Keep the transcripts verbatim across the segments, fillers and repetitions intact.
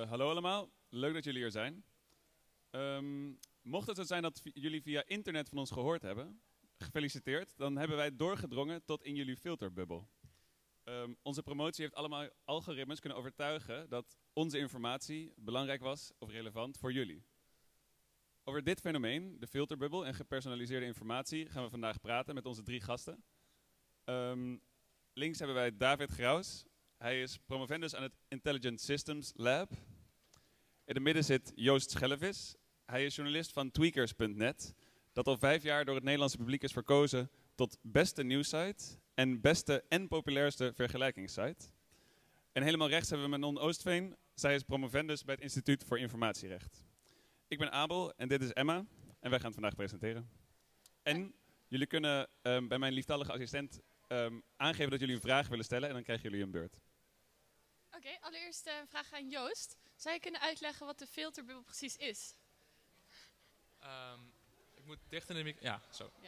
Uh, hallo allemaal, leuk dat jullie hier zijn. Um, mocht het zo zijn dat jullie via internet van ons gehoord hebben, gefeliciteerd, dan hebben wij doorgedrongen tot in jullie filterbubbel. Um, onze promotie heeft allemaal algoritmes kunnen overtuigen dat onze informatie belangrijk was of relevant voor jullie. Over dit fenomeen, de filterbubbel en gepersonaliseerde informatie, gaan we vandaag praten met onze drie gasten. Um, links hebben wij David Graus. Hij is promovendus aan het Intelligent Systems Lab. In het midden zit Joost Schellevis. Hij is journalist van tweakers punt net, dat al vijf jaar door het Nederlandse publiek is verkozen tot beste nieuwssite en beste en populairste vergelijkingssite. En helemaal rechts hebben we Manon Oostveen. Zij is promovendus bij het Instituut voor Informatierecht. Ik ben Abel en dit is Emma en wij gaan het vandaag presenteren. En jullie kunnen um, bij mijn lieftallige assistent um, aangeven dat jullie een vraag willen stellen en dan krijgen jullie een beurt. Oké, okay, allereerst een uh, vraag aan Joost. Zou je kunnen uitleggen wat de filterbubbel precies is? Um, ik moet dicht in de microfoon. Ja, zo. Ja.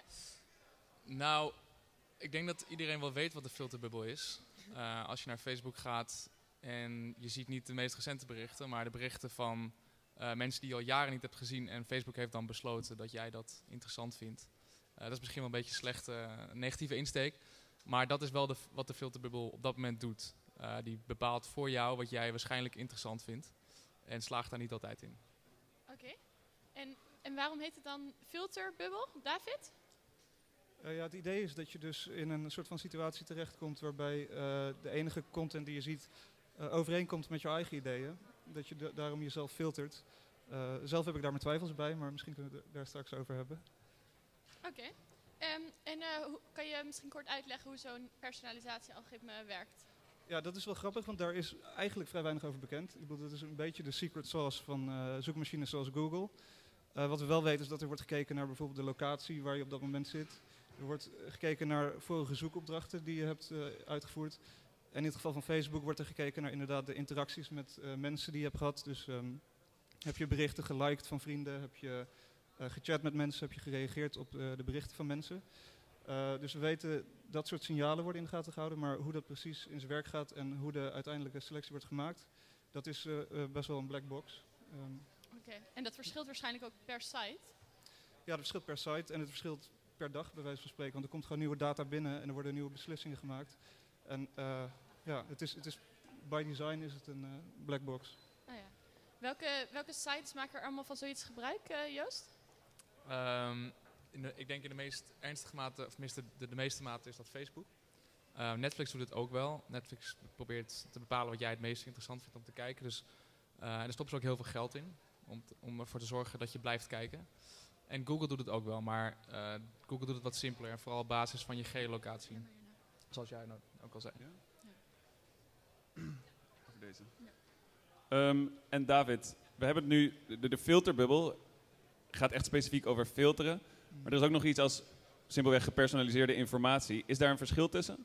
Nou, ik denk dat iedereen wel weet wat de filterbubbel is. Uh, als je naar Facebook gaat en je ziet niet de meest recente berichten, maar de berichten van uh, mensen die je al jaren niet hebt gezien en Facebook heeft dan besloten dat jij dat interessant vindt. Uh, dat is misschien wel een beetje een slechte, uh, negatieve insteek, maar dat is wel de, wat de filterbubbel op dat moment doet. Uh, die bepaalt voor jou wat jij waarschijnlijk interessant vindt en slaagt daar niet altijd in. Oké, okay. en, en waarom heet het dan filterbubbel, David? Uh, ja, het idee is dat je dus in een soort van situatie terechtkomt waarbij uh, de enige content die je ziet uh, overeenkomt met jouw eigen ideeën. Dat je de, daarom jezelf filtert. Uh, zelf heb ik daar mijn twijfels bij, maar misschien kunnen we het daar straks over hebben. Oké, okay. um, en uh, hoe, kan je misschien kort uitleggen hoe zo'n personalisatiealgoritme werkt? Ja, dat is wel grappig, want daar is eigenlijk vrij weinig over bekend. Ik bedoel, dat is een beetje de secret sauce van uh, zoekmachines zoals Google. Uh, wat we wel weten is dat er wordt gekeken naar bijvoorbeeld de locatie waar je op dat moment zit. Er wordt gekeken naar vorige zoekopdrachten die je hebt uh, uitgevoerd. En in het geval van Facebook wordt er gekeken naar inderdaad de interacties met uh, mensen die je hebt gehad. Dus um, heb je berichten geliked van vrienden, heb je uh, gechat met mensen, heb je gereageerd op uh, de berichten van mensen. Uh, dus we weten dat soort signalen worden in de gaten gehouden, maar hoe dat precies in zijn werk gaat en hoe de uiteindelijke selectie wordt gemaakt, dat is uh, uh, best wel een black box. Um, Oké, okay. En dat verschilt waarschijnlijk ook per site? Ja, dat verschilt per site en het verschilt per dag, bij wijze van spreken. Want er komt gewoon nieuwe data binnen en er worden nieuwe beslissingen gemaakt. En uh, ja, het is, het is, by design is het een uh, black box. Oh ja. welke, welke sites maken er allemaal van zoiets gebruik, uh, Joost? Um, in de, ik denk in de meest ernstige mate, of tenminste de, de meeste mate is dat Facebook. Uh, Netflix doet het ook wel. Netflix probeert te bepalen wat jij het meest interessant vindt om te kijken. Dus, uh, en er stoppen ze ook heel veel geld in om, te, om ervoor te zorgen dat je blijft kijken. En Google doet het ook wel, maar uh, Google doet het wat simpeler. En vooral op basis van je geolocatie. Zoals jij nou ook al zei. Ja? Ja. Over deze. Ja. Um, en David, we hebben het nu, de, de filterbubbel gaat echt specifiek over filteren. Maar er is ook nog iets als simpelweg gepersonaliseerde informatie. Is daar een verschil tussen?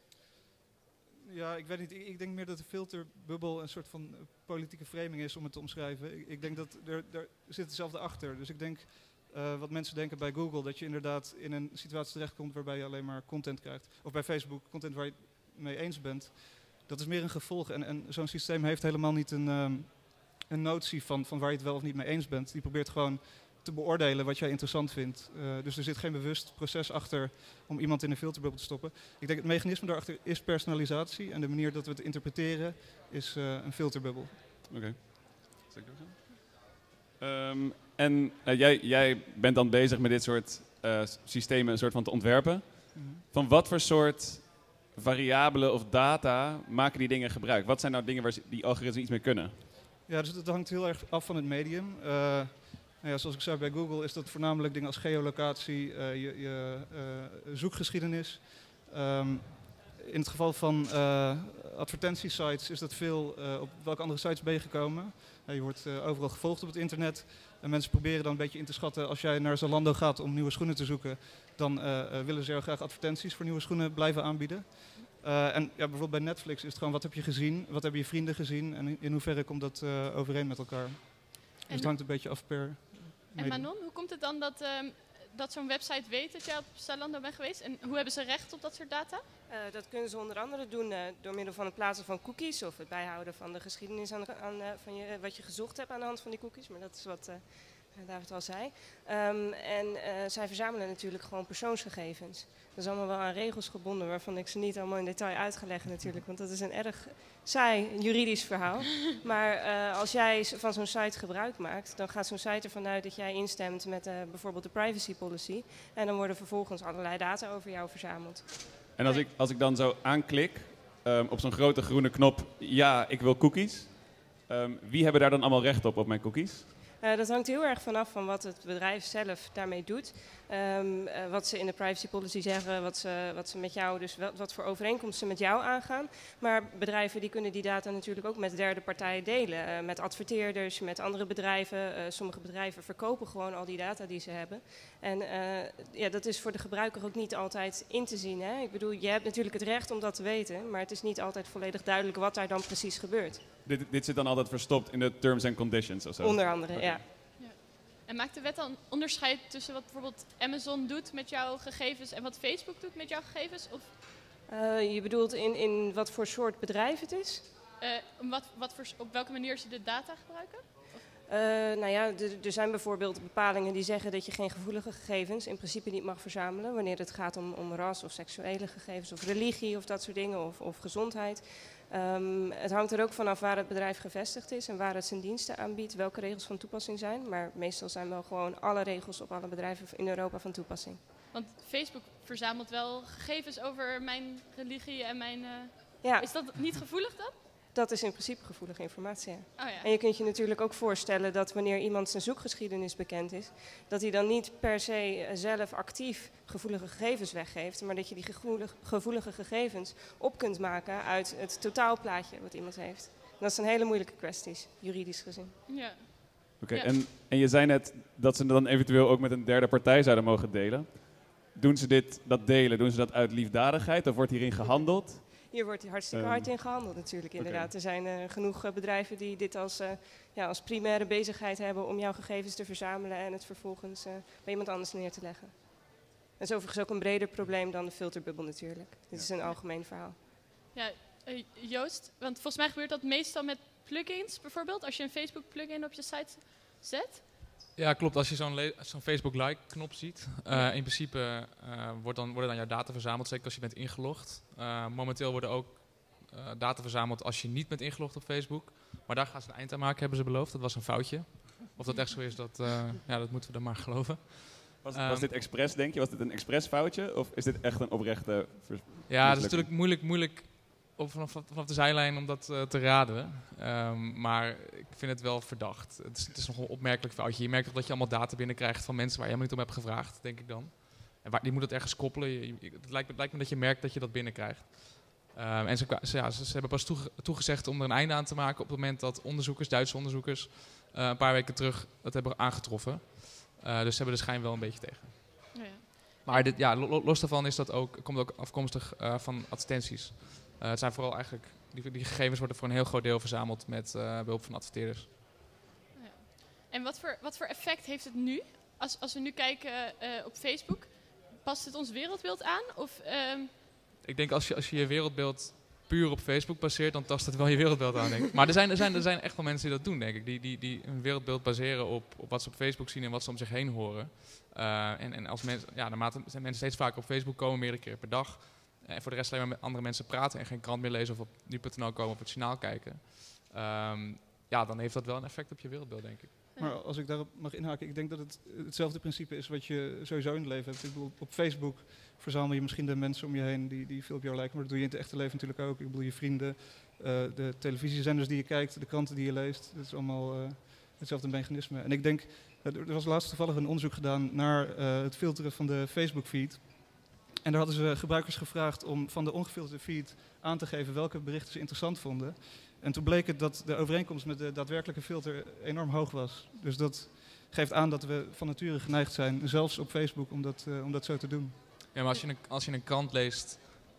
Ja, ik weet niet. Ik, ik denk meer dat de filterbubbel een soort van uh, politieke framing is om het te omschrijven. Ik, ik denk dat er, er zit hetzelfde achter. Dus ik denk, uh, wat mensen denken bij Google, dat je inderdaad in een situatie terechtkomt waarbij je alleen maar content krijgt. Of bij Facebook, content waar je het mee eens bent. Dat is meer een gevolg. En, en zo'n systeem heeft helemaal niet een, um, een notie van, van waar je het wel of niet mee eens bent. Die probeert gewoon te beoordelen wat jij interessant vindt. Uh, dus er zit geen bewust proces achter om iemand in een filterbubbel te stoppen. Ik denk het mechanisme daarachter is personalisatie en de manier dat we het interpreteren is uh, een filterbubbel. Oké. Okay. Um, en uh, jij, jij bent dan bezig met dit soort uh, systemen een soort van te ontwerpen. Mm-hmm. Van wat voor soort variabelen of data maken die dingen gebruik? Wat zijn nou dingen waar die algoritmes iets mee kunnen? Ja, dus dat hangt heel erg af van het medium. Uh, Nou ja, zoals ik zei bij Google is dat voornamelijk dingen als geolocatie, uh, je, je uh, zoekgeschiedenis. Um, in het geval van uh, advertentiesites is dat veel uh, op welke andere sites ben je gekomen. Uh, je wordt uh, overal gevolgd op het internet. En mensen proberen dan een beetje in te schatten, als jij naar Zalando gaat om nieuwe schoenen te zoeken, dan uh, uh, willen ze heel graag advertenties voor nieuwe schoenen blijven aanbieden. Uh, en ja, bijvoorbeeld bij Netflix is het gewoon, wat heb je gezien, wat hebben je vrienden gezien en in, in hoeverre komt dat uh, overeen met elkaar. Dus het hangt een beetje af per... En Manon, hoe komt het dan dat, um, dat zo'n website weet dat jij op Zalando bent geweest? En hoe hebben ze recht op dat soort data? Uh, dat kunnen ze onder andere doen uh, door middel van het plaatsen van cookies of het bijhouden van de geschiedenis aan, aan, uh, van je, uh, wat je gezocht hebt aan de hand van die cookies. Maar dat is wat uh, David al zei. Um, en uh, zij verzamelen natuurlijk gewoon persoonsgegevens. Dat is allemaal wel aan regels gebonden waarvan ik ze niet allemaal in detail uit ga leggen natuurlijk. Want dat is een erg saai juridisch verhaal. Maar uh, als jij van zo'n site gebruik maakt, dan gaat zo'n site ervan uit dat jij instemt met uh, bijvoorbeeld de privacy policy. En dan worden vervolgens allerlei data over jou verzameld. En als ik, als ik dan zo aanklik um, op zo'n grote groene knop, ja, ik wil cookies. Um, wie hebben daar dan allemaal recht op, op mijn cookies? Uh, dat hangt heel erg vanaf van wat het bedrijf zelf daarmee doet. Um, uh, wat ze in de privacy policy zeggen, wat ze, wat ze met jou, dus wat, wat voor overeenkomsten ze met jou aangaan. Maar bedrijven die kunnen die data natuurlijk ook met derde partijen delen. Uh, met adverteerders, met andere bedrijven. Uh, sommige bedrijven verkopen gewoon al die data die ze hebben. En uh, ja, dat is voor de gebruiker ook niet altijd in te zien. Hè? Ik bedoel, je hebt natuurlijk het recht om dat te weten, maar het is niet altijd volledig duidelijk wat daar dan precies gebeurt. Dit, dit zit dan altijd verstopt in de terms and conditions of zo? Onder andere, okay. ja. En maakt de wet dan onderscheid tussen wat bijvoorbeeld Amazon doet met jouw gegevens en wat Facebook doet met jouw gegevens? Of? Uh, je bedoelt in, in wat voor soort bedrijf het is? Uh, wat, wat voor, op welke manier ze de data gebruiken? Uh, nou ja, er zijn bijvoorbeeld bepalingen die zeggen dat je geen gevoelige gegevens in principe niet mag verzamelen. Wanneer het gaat om, om ras of seksuele gegevens of religie of dat soort dingen of, of gezondheid. Um, het hangt er ook vanaf waar het bedrijf gevestigd is en waar het zijn diensten aanbiedt, welke regels van toepassing zijn. Maar meestal zijn wel gewoon alle regels op alle bedrijven in Europa van toepassing. Want Facebook verzamelt wel gegevens over mijn religie en mijn... Uh, ja. Is dat niet gevoelig dan? Dat is in principe gevoelige informatie, ja. Oh ja. En je kunt je natuurlijk ook voorstellen dat wanneer iemand zijn zoekgeschiedenis bekend is, dat hij dan niet per se zelf actief gevoelige gegevens weggeeft, maar dat je die gevoelige, gevoelige gegevens op kunt maken uit het totaalplaatje wat iemand heeft. En dat zijn hele moeilijke kwesties, juridisch gezien. Ja. Oké, okay, ja. en, en je zei net dat ze dan eventueel ook met een derde partij zouden mogen delen. Doen ze dit, dat delen, doen ze dat uit liefdadigheid of wordt hierin gehandeld? Hier wordt hartstikke hard in gehandeld natuurlijk, inderdaad. Okay. Er zijn uh, genoeg uh, bedrijven die dit als, uh, ja, als primaire bezigheid hebben om jouw gegevens te verzamelen en het vervolgens uh, bij iemand anders neer te leggen. Dat is overigens ook een breder probleem dan de filterbubbel natuurlijk. Dit ja. is een algemeen verhaal. Ja, uh, Joost, want volgens mij gebeurt dat meestal met plugins bijvoorbeeld. Als je een Facebook plugin op je site zet. Ja, klopt. Als je zo'n, le- zo'n Facebook like-knop ziet, uh, in principe uh, wordt dan, worden dan jouw data verzameld, zeker als je bent ingelogd. Uh, momenteel worden ook uh, data verzameld als je niet bent ingelogd op Facebook. Maar daar gaan ze een eind aan maken, hebben ze beloofd. Dat was een foutje. Of dat echt zo is, dat, uh, ja, dat moeten we dan maar geloven. Was, was um, dit expres, denk je? Was dit een expres foutje? Of is dit echt een oprechte... Vers- ja, dat is natuurlijk moeilijk, moeilijk op, vanaf, vanaf de zijlijn om dat uh, te raden. Um, maar ik vind het wel verdacht. Het is, het is nog een opmerkelijk foutje. Je merkt toch dat je allemaal data binnenkrijgt van mensen waar je helemaal niet om hebt gevraagd, denk ik dan. En waar, die moet het ergens koppelen. Je, je, het, lijkt, het lijkt me dat je merkt dat je dat binnenkrijgt. Um, en ze, ze, ja, ze, ze hebben pas toege, toegezegd om er een einde aan te maken op het moment dat onderzoekers, Duitse onderzoekers, uh, een paar weken terug dat hebben aangetroffen. Uh, dus ze hebben de schijn wel een beetje tegen. Ja, ja. Maar dit, ja, los daarvan is dat ook, komt ook afkomstig uh, van advertenties. Uh, het zijn vooral eigenlijk, die, die gegevens worden voor een heel groot deel verzameld met uh, behulp van adverteerders. Ja. En wat voor, wat voor effect heeft het nu? Als, als we nu kijken uh, op Facebook, past het ons wereldbeeld aan? Of, um... Ik denk als je, als je je wereldbeeld puur op Facebook baseert, dan tast het wel je wereldbeeld aan, denk ik. Maar er zijn, er, zijn, er zijn echt wel mensen die dat doen, denk ik. Die, die, die hun wereldbeeld baseren op, op wat ze op Facebook zien en wat ze om zich heen horen. Uh, en, en als mensen, ja, naarmate zijn mensen steeds vaker op Facebook komen, meerdere keer per dag. En voor de rest alleen maar met andere mensen praten en geen krant meer lezen of op nu punt n l komen of het journaal kijken. Um, ja, dan heeft dat wel een effect op je wereldbeeld, denk ik. Maar als ik daarop mag inhaken, ik denk dat het hetzelfde principe is wat je sowieso in het leven hebt. Ik bedoel, op Facebook verzamel je misschien de mensen om je heen die, die veel op jou lijken, maar dat doe je in het echte leven natuurlijk ook. Ik bedoel, je vrienden, uh, de televisiezenders die je kijkt, de kranten die je leest, dat is allemaal uh, hetzelfde mechanisme. En ik denk, uh, er was laatst toevallig een onderzoek gedaan naar uh, het filteren van de Facebook-feed. En daar hadden ze gebruikers gevraagd om van de ongefilterde feed aan te geven welke berichten ze interessant vonden. En toen bleek het dat de overeenkomst met de daadwerkelijke filter enorm hoog was. Dus dat geeft aan dat we van nature geneigd zijn, zelfs op Facebook, om dat, uh, om dat zo te doen. Ja, maar als je, een, als je in een krant leest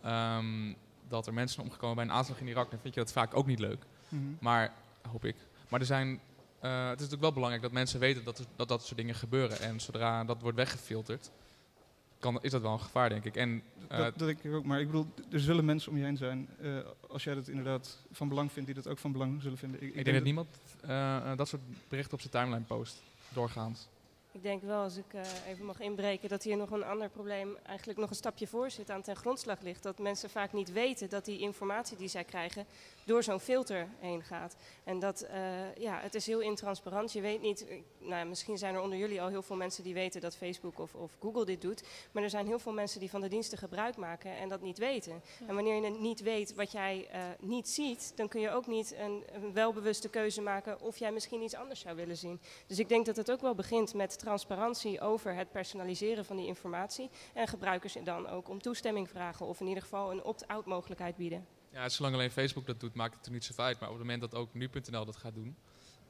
um, dat er mensen zijn omgekomen bij een aanslag in Irak, dan vind je dat vaak ook niet leuk. Mm-hmm. Maar, hoop ik. Maar er zijn het is natuurlijk wel belangrijk dat mensen weten dat, er, dat dat soort dingen gebeuren. En zodra dat wordt weggefilterd, kan, is dat wel een gevaar, denk ik. En, uh, dat, dat denk ik ook, maar ik bedoel, er zullen mensen om je heen zijn, uh, als jij dat inderdaad van belang vindt, die dat ook van belang zullen vinden. Ik, ik, ik denk dat, dat niemand uh, dat soort berichten op zijn timeline post, doorgaans. Ik denk wel, als ik uh, even mag inbreken, dat hier nog een ander probleem eigenlijk nog een stapje voor zit, aan ten grondslag ligt. Dat mensen vaak niet weten dat die informatie die zij krijgen door zo'n filter heen gaat. En dat, uh, ja, het is heel intransparant. Je weet niet, nou, misschien zijn er onder jullie al heel veel mensen die weten dat Facebook of, of Google dit doet. Maar er zijn heel veel mensen die van de diensten gebruik maken en dat niet weten. Ja. En wanneer je niet weet wat jij uh, niet ziet, dan kun je ook niet een, een welbewuste keuze maken of jij misschien iets anders zou willen zien. Dus ik denk dat het ook wel begint met transparantie over het personaliseren van die informatie. En gebruikers dan ook om toestemming vragen of in ieder geval een opt-out mogelijkheid bieden. Ja, zolang alleen Facebook dat doet, maakt het er niet zoveel uit. Maar op het moment dat ook nu punt n l dat gaat doen,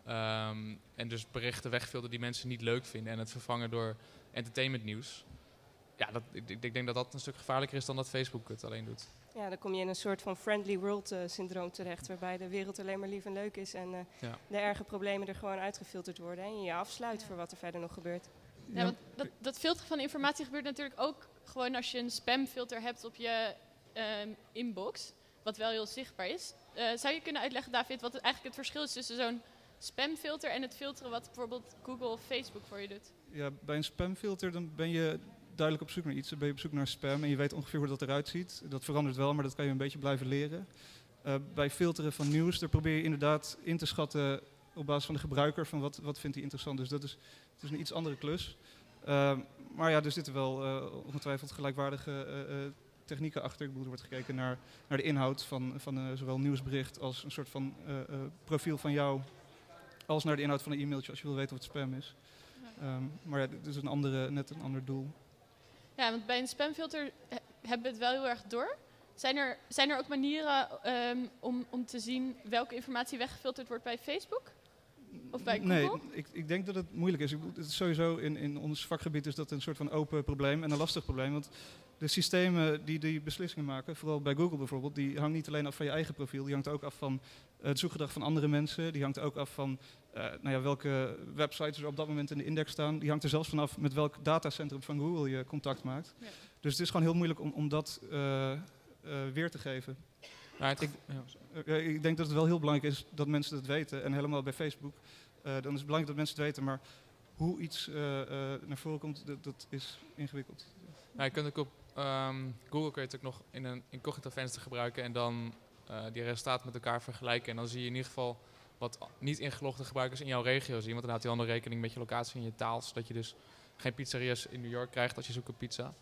um, en dus berichten wegfilteren die mensen niet leuk vinden en het vervangen door entertainmentnieuws, ja, dat, ik, ik denk dat dat een stuk gevaarlijker is dan dat Facebook het alleen doet. Ja, dan kom je in een soort van friendly world uh, syndroom terecht, waarbij de wereld alleen maar lief en leuk is en uh, ja. de erge problemen er gewoon uitgefilterd worden en je je afsluit ja. voor wat er verder nog gebeurt. Ja, want dat, dat filteren van informatie gebeurt natuurlijk ook gewoon als je een spamfilter hebt op je uh, inbox, wat wel heel zichtbaar is. Uh, zou je kunnen uitleggen, David, wat het eigenlijk het verschil is tussen zo'n spamfilter en het filteren wat bijvoorbeeld Google of Facebook voor je doet? Ja, bij een spamfilter dan ben je duidelijk op zoek naar iets. Dan ben je op zoek naar spam en je weet ongeveer hoe dat eruit ziet. Dat verandert wel, maar dat kan je een beetje blijven leren. Uh, bij filteren van nieuws, daar probeer je inderdaad in te schatten op basis van de gebruiker van wat, wat vindt hij interessant. Dus dat is, het is een iets andere klus. Uh, maar ja, er zitten wel uh, ongetwijfeld gelijkwaardige uh, uh, technieken achter. Ik bedoel, er wordt gekeken naar, naar de inhoud van, van uh, zowel nieuwsbericht als een soort van uh, uh, profiel van jou, als naar de inhoud van een e-mailtje als je wil weten wat spam is. Ja. Um, maar ja, dit is een andere, net een ander doel. Ja, want bij een spamfilter he- hebben we het wel heel erg door. Zijn er, zijn er ook manieren um, om, om te zien welke informatie weggefilterd wordt bij Facebook? Of bij Google? Nee, ik, ik denk dat het moeilijk is. Ik, het is sowieso in, in ons vakgebied is dat een soort van open probleem en een lastig probleem. Want de systemen die die beslissingen maken, vooral bij Google bijvoorbeeld, die hangt niet alleen af van je eigen profiel. Die hangt ook af van uh, het zoekgedrag van andere mensen. Die hangt ook af van uh, nou ja, welke websites er op dat moment in de index staan. Die hangt er zelfs vanaf met welk datacentrum van Google je contact maakt. Ja. Dus het is gewoon heel moeilijk om, om dat uh, uh, weer te geven. Ja, het, ik, ja. uh, ik denk dat het wel heel belangrijk is dat mensen dat weten. En helemaal bij Facebook. Uh, dan is het belangrijk dat mensen het weten. Maar hoe iets uh, uh, naar voren komt, dat, dat is ingewikkeld. Ja, je kunt ook op um, Google kun je het ook nog in een incognito venster gebruiken. En dan uh, die resultaten met elkaar vergelijken. En dan zie je in ieder geval wat niet ingelogde gebruikers in jouw regio zien. Want dan houdt hij dan rekening met je locatie en je taal. Zodat je dus geen pizzeria's in New York krijgt als je zoekt op pizza.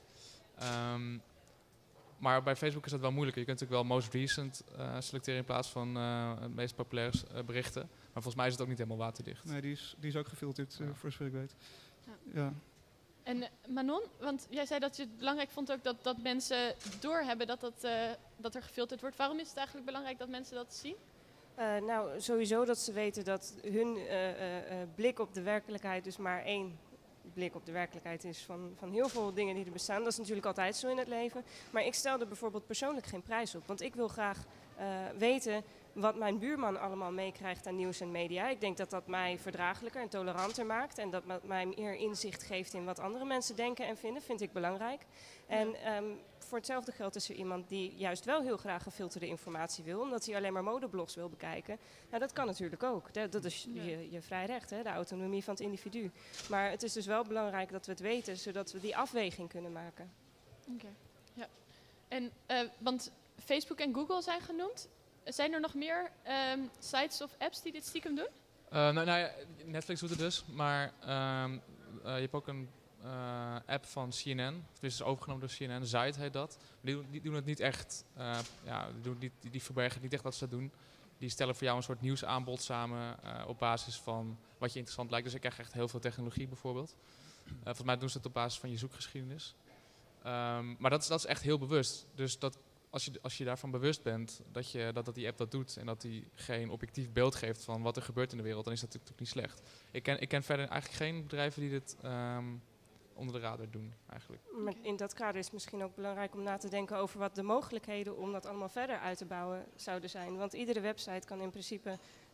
Um, Maar bij Facebook is dat wel moeilijker. Je kunt natuurlijk wel most recent uh, selecteren in plaats van uh, het meest populaire uh, berichten. Maar volgens mij is het ook niet helemaal waterdicht. Nee, die is, die is ook gefilterd, uh, ja. voor zover ik weet. Ja. Ja. En uh, Manon, want jij zei dat je het belangrijk vond ook dat, dat mensen doorhebben dat, dat, uh, dat er gefilterd wordt. Waarom is het eigenlijk belangrijk dat mensen dat zien? Uh, nou, sowieso dat ze weten dat hun uh, uh, uh, blik op de werkelijkheid dus maar één blik op de werkelijkheid is van, van heel veel dingen die er bestaan. Dat is natuurlijk altijd zo in het leven. Maar ik stel er bijvoorbeeld persoonlijk geen prijs op. Want ik wil graag uh, weten wat mijn buurman allemaal meekrijgt aan nieuws en media. Ik denk dat dat mij verdraaglijker en toleranter maakt. En dat mij meer inzicht geeft in wat andere mensen denken en vinden. Vind ik belangrijk. En um, voor hetzelfde geld is er iemand die juist wel heel graag gefilterde informatie wil. Omdat hij alleen maar modeblogs wil bekijken. Nou, dat kan natuurlijk ook. Dat, dat is je, je vrij recht, hè? De autonomie van het individu. Maar het is dus wel belangrijk dat we het weten, zodat we die afweging kunnen maken. Oké, okay. Ja. En, uh, want Facebook en Google zijn genoemd. Zijn er nog meer um, sites of apps die dit stiekem doen? Uh, nou, nou ja, Netflix doet het dus, maar um, uh, je hebt ook een uh, app van C N N. Het is overgenomen door C N N, Zite heet dat. Die, die doen het niet echt, uh, ja, die, doen, die, die verbergen niet echt wat ze doen. Die stellen voor jou een soort nieuwsaanbod samen uh, op basis van wat je interessant lijkt. Dus ik krijg echt heel veel technologie bijvoorbeeld. Uh, volgens mij doen ze het op basis van je zoekgeschiedenis. Um, maar dat is, dat is echt heel bewust. Dus dat Als je, als je daarvan bewust bent dat, je, dat, dat die app dat doet en dat die geen objectief beeld geeft van wat er gebeurt in de wereld, dan is dat natuurlijk niet slecht. Ik ken, ik ken verder eigenlijk geen bedrijven die dit um, onder de radar doen, eigenlijk. Maar in dat kader is het misschien ook belangrijk om na te denken over wat de mogelijkheden om dat allemaal verder uit te bouwen zouden zijn. Want iedere website kan in principe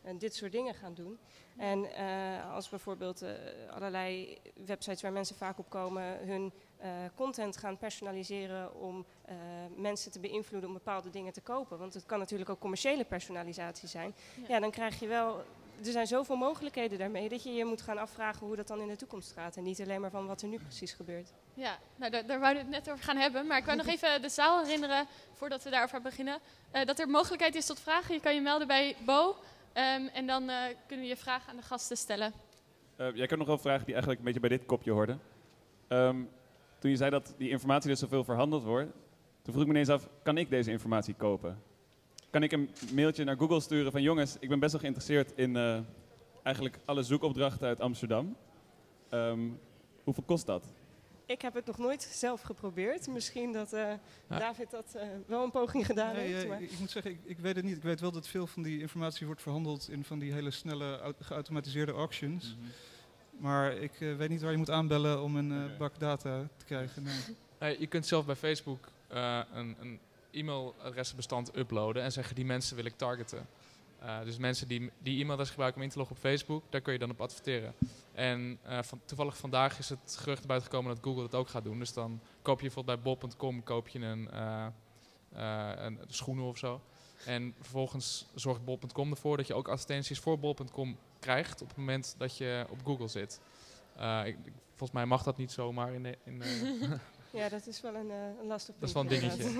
uh, dit soort dingen gaan doen. En uh, als bijvoorbeeld uh, allerlei websites waar mensen vaak op komen hun uh, content gaan personaliseren om uh, mensen te beïnvloeden om bepaalde dingen te kopen. Want het kan natuurlijk ook commerciële personalisatie zijn. Ja, ja dan krijg je wel... Er zijn zoveel mogelijkheden daarmee dat je je moet gaan afvragen hoe dat dan in de toekomst gaat. En niet alleen maar van wat er nu precies gebeurt. Ja, nou, daar, daar wouden we het net over gaan hebben. Maar ik wou nog even de zaal herinneren, voordat we daarover beginnen, uh, dat er mogelijkheid is tot vragen. Je kan je melden bij Bo. Um, en dan uh, kunnen we je vragen aan de gasten stellen. Uh, jij kan nog wel een vraag die eigenlijk een beetje bij dit kopje hoorde. Um, toen je zei dat die informatie dus zoveel verhandeld wordt, toen vroeg ik me ineens af, kan ik deze informatie kopen? Kan ik een mailtje naar Google sturen van jongens, ik ben best wel geïnteresseerd in uh, eigenlijk alle zoekopdrachten uit Amsterdam. Um, hoeveel kost dat? Ik heb het nog nooit zelf geprobeerd. Misschien dat uh, ja. David dat uh, wel een poging gedaan nee, heeft. Uh, maar. Ik moet zeggen, ik, ik weet het niet. Ik weet wel dat veel van die informatie wordt verhandeld in van die hele snelle geautomatiseerde auctions. Mm-hmm. Maar ik uh, weet niet waar je moet aanbellen om een uh, okay. bak data te krijgen. Nee. Hey, je kunt zelf bij Facebook uh, een, een e-mailadressenbestand uploaden en zeggen die mensen wil ik targeten. Uh, dus mensen die die e-mailadres gebruiken om in te loggen op Facebook, daar kun je dan op adverteren. En uh, van, toevallig vandaag is het gerucht buiten gekomen dat Google dat ook gaat doen. Dus dan koop je bijvoorbeeld bij bol punt com koop je een, uh, uh, een schoenen of zo. En vervolgens zorgt bol punt com ervoor dat je ook advertenties voor bol punt com krijgt op het moment dat je op Google zit. Uh, ik, volgens mij mag dat niet zomaar in de... In de ja, dat is wel een, uh, een lastig punt. Dat is wel een dingetje.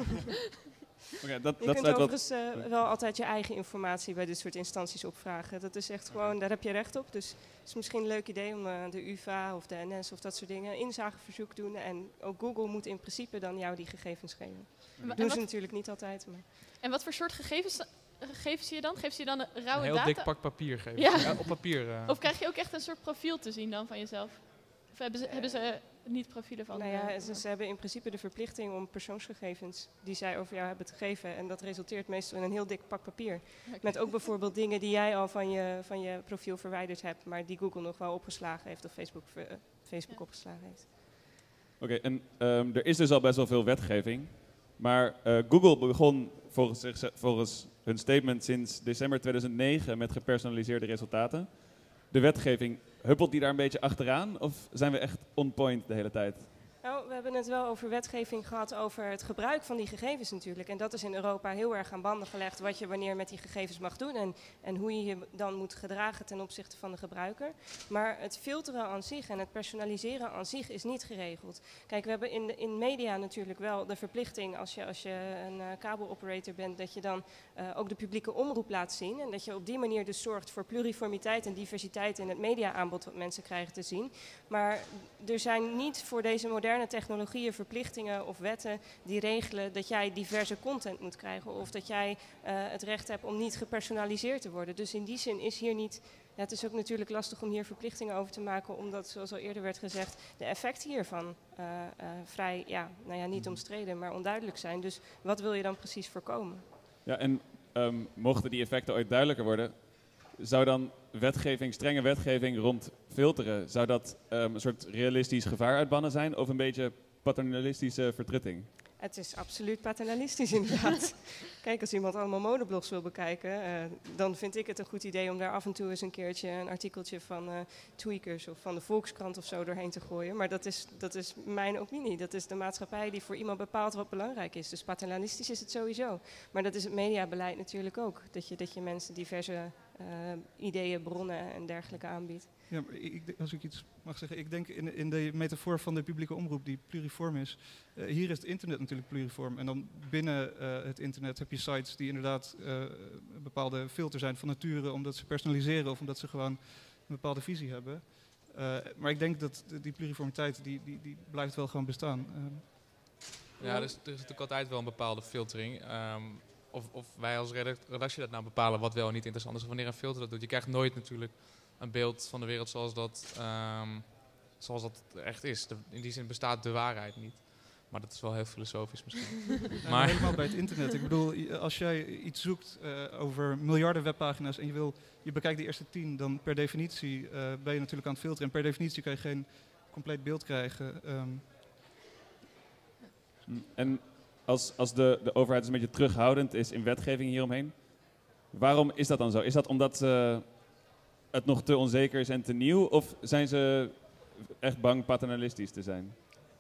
Okay, dat, je dat kunt overigens uh, wel altijd je eigen informatie bij dit soort instanties opvragen. Dat is echt gewoon, daar heb je recht op. Dus het is misschien een leuk idee om uh, de U vA of de N S of dat soort dingen inzageverzoek doen. En ook Google moet in principe dan jou die gegevens geven. Dat doen ze natuurlijk niet altijd. Maar. En wat voor soort gegevens geven ze je dan? Geven ze je dan een rauwe een heel data? dik pak papier geven. Ja. Ja, op papier. Uh. Of krijg je ook echt een soort profiel te zien dan van jezelf? Of hebben ze, uh, hebben ze niet profielen van? Nou ja, ze, ze hebben in principe de verplichting om persoonsgegevens die zij over jou hebben te geven. En dat resulteert meestal in een heel dik pak papier. Okay. Met ook bijvoorbeeld dingen die jij al van je, van je profiel verwijderd hebt, maar die Google nog wel opgeslagen heeft of Facebook, uh, Facebook ja. opgeslagen heeft. Oké, okay, en um, er is dus al best wel veel wetgeving. Maar uh, Google begon volgens, zich, volgens hun statement sinds december tweeduizend negen met gepersonaliseerde resultaten. De wetgeving, huppelt die daar een beetje achteraan of zijn we echt on point de hele tijd? Nou, we hebben het wel over wetgeving gehad, over het gebruik van die gegevens natuurlijk. En dat is in Europa heel erg aan banden gelegd wat je wanneer met die gegevens mag doen en, en hoe je je dan moet gedragen ten opzichte van de gebruiker. Maar het filteren aan zich en het personaliseren aan zich is niet geregeld. Kijk, we hebben in, de, in media natuurlijk wel de verplichting als je, als je een uh, kabeloperator bent, dat je dan uh, ook de publieke omroep laat zien. En dat je op die manier dus zorgt voor pluriformiteit en diversiteit in het mediaaanbod wat mensen krijgen te zien. Maar er zijn niet voor deze moderne technologieën, verplichtingen of wetten die regelen dat jij diverse content moet krijgen of dat jij uh, het recht hebt om niet gepersonaliseerd te worden. Dus in die zin is hier niet, ja, het is ook natuurlijk lastig om hier verplichtingen over te maken, omdat, zoals al eerder werd gezegd, de effecten hiervan uh, uh, vrij, ja, nou ja, niet omstreden, maar onduidelijk zijn. Dus wat wil je dan precies voorkomen? Ja, en um, mochten die effecten ooit duidelijker worden, zou dan wetgeving, strenge wetgeving rond filteren, zou dat um, een soort realistisch gevaar uitbannen zijn of een beetje paternalistische vertrutting? Het is absoluut paternalistisch inderdaad. Kijk, als iemand allemaal modeblogs wil bekijken, uh, dan vind ik het een goed idee om daar af en toe eens een keertje een artikeltje van uh, Tweakers of van de Volkskrant of zo doorheen te gooien. Maar dat is, dat is mijn opinie. Dat is de maatschappij die voor iemand bepaalt wat belangrijk is. Dus paternalistisch is het sowieso. Maar dat is het mediabeleid natuurlijk ook. Dat je, dat je mensen diverse uh, ideeën, bronnen en dergelijke aanbiedt. Ja, maar ik, als ik iets mag zeggen, ik denk in, in de metafoor van de publieke omroep die pluriform is. Uh, hier is het internet natuurlijk pluriform. En dan binnen uh, het internet heb je sites die inderdaad uh, een bepaalde filter zijn van nature, omdat ze personaliseren of omdat ze gewoon een bepaalde visie hebben. Uh, maar ik denk dat die pluriformiteit, die, die, die blijft wel gewoon bestaan. Uh, ja, dus er is natuurlijk altijd wel een bepaalde filtering. Um, of, of wij als redactie dat nou bepalen wat wel en niet interessant is. Of wanneer een filter dat doet. Je krijgt nooit natuurlijk een beeld van de wereld zoals dat, um, zoals dat echt is. De, in die zin bestaat de waarheid niet. Maar dat is wel heel filosofisch misschien. Ja, maar helemaal bij het internet. Ik bedoel, als jij iets zoekt uh, over miljarden webpagina's en je wil, je bekijkt de eerste tien, dan per definitie uh, ben je natuurlijk aan het filteren. En per definitie kan je geen compleet beeld krijgen. Um. En als, als de, de overheid dus een beetje terughoudend is in wetgeving hieromheen, Waarom is dat dan zo? Is dat omdat uh, het nog te onzeker is en te nieuw? Of zijn ze echt bang paternalistisch te zijn?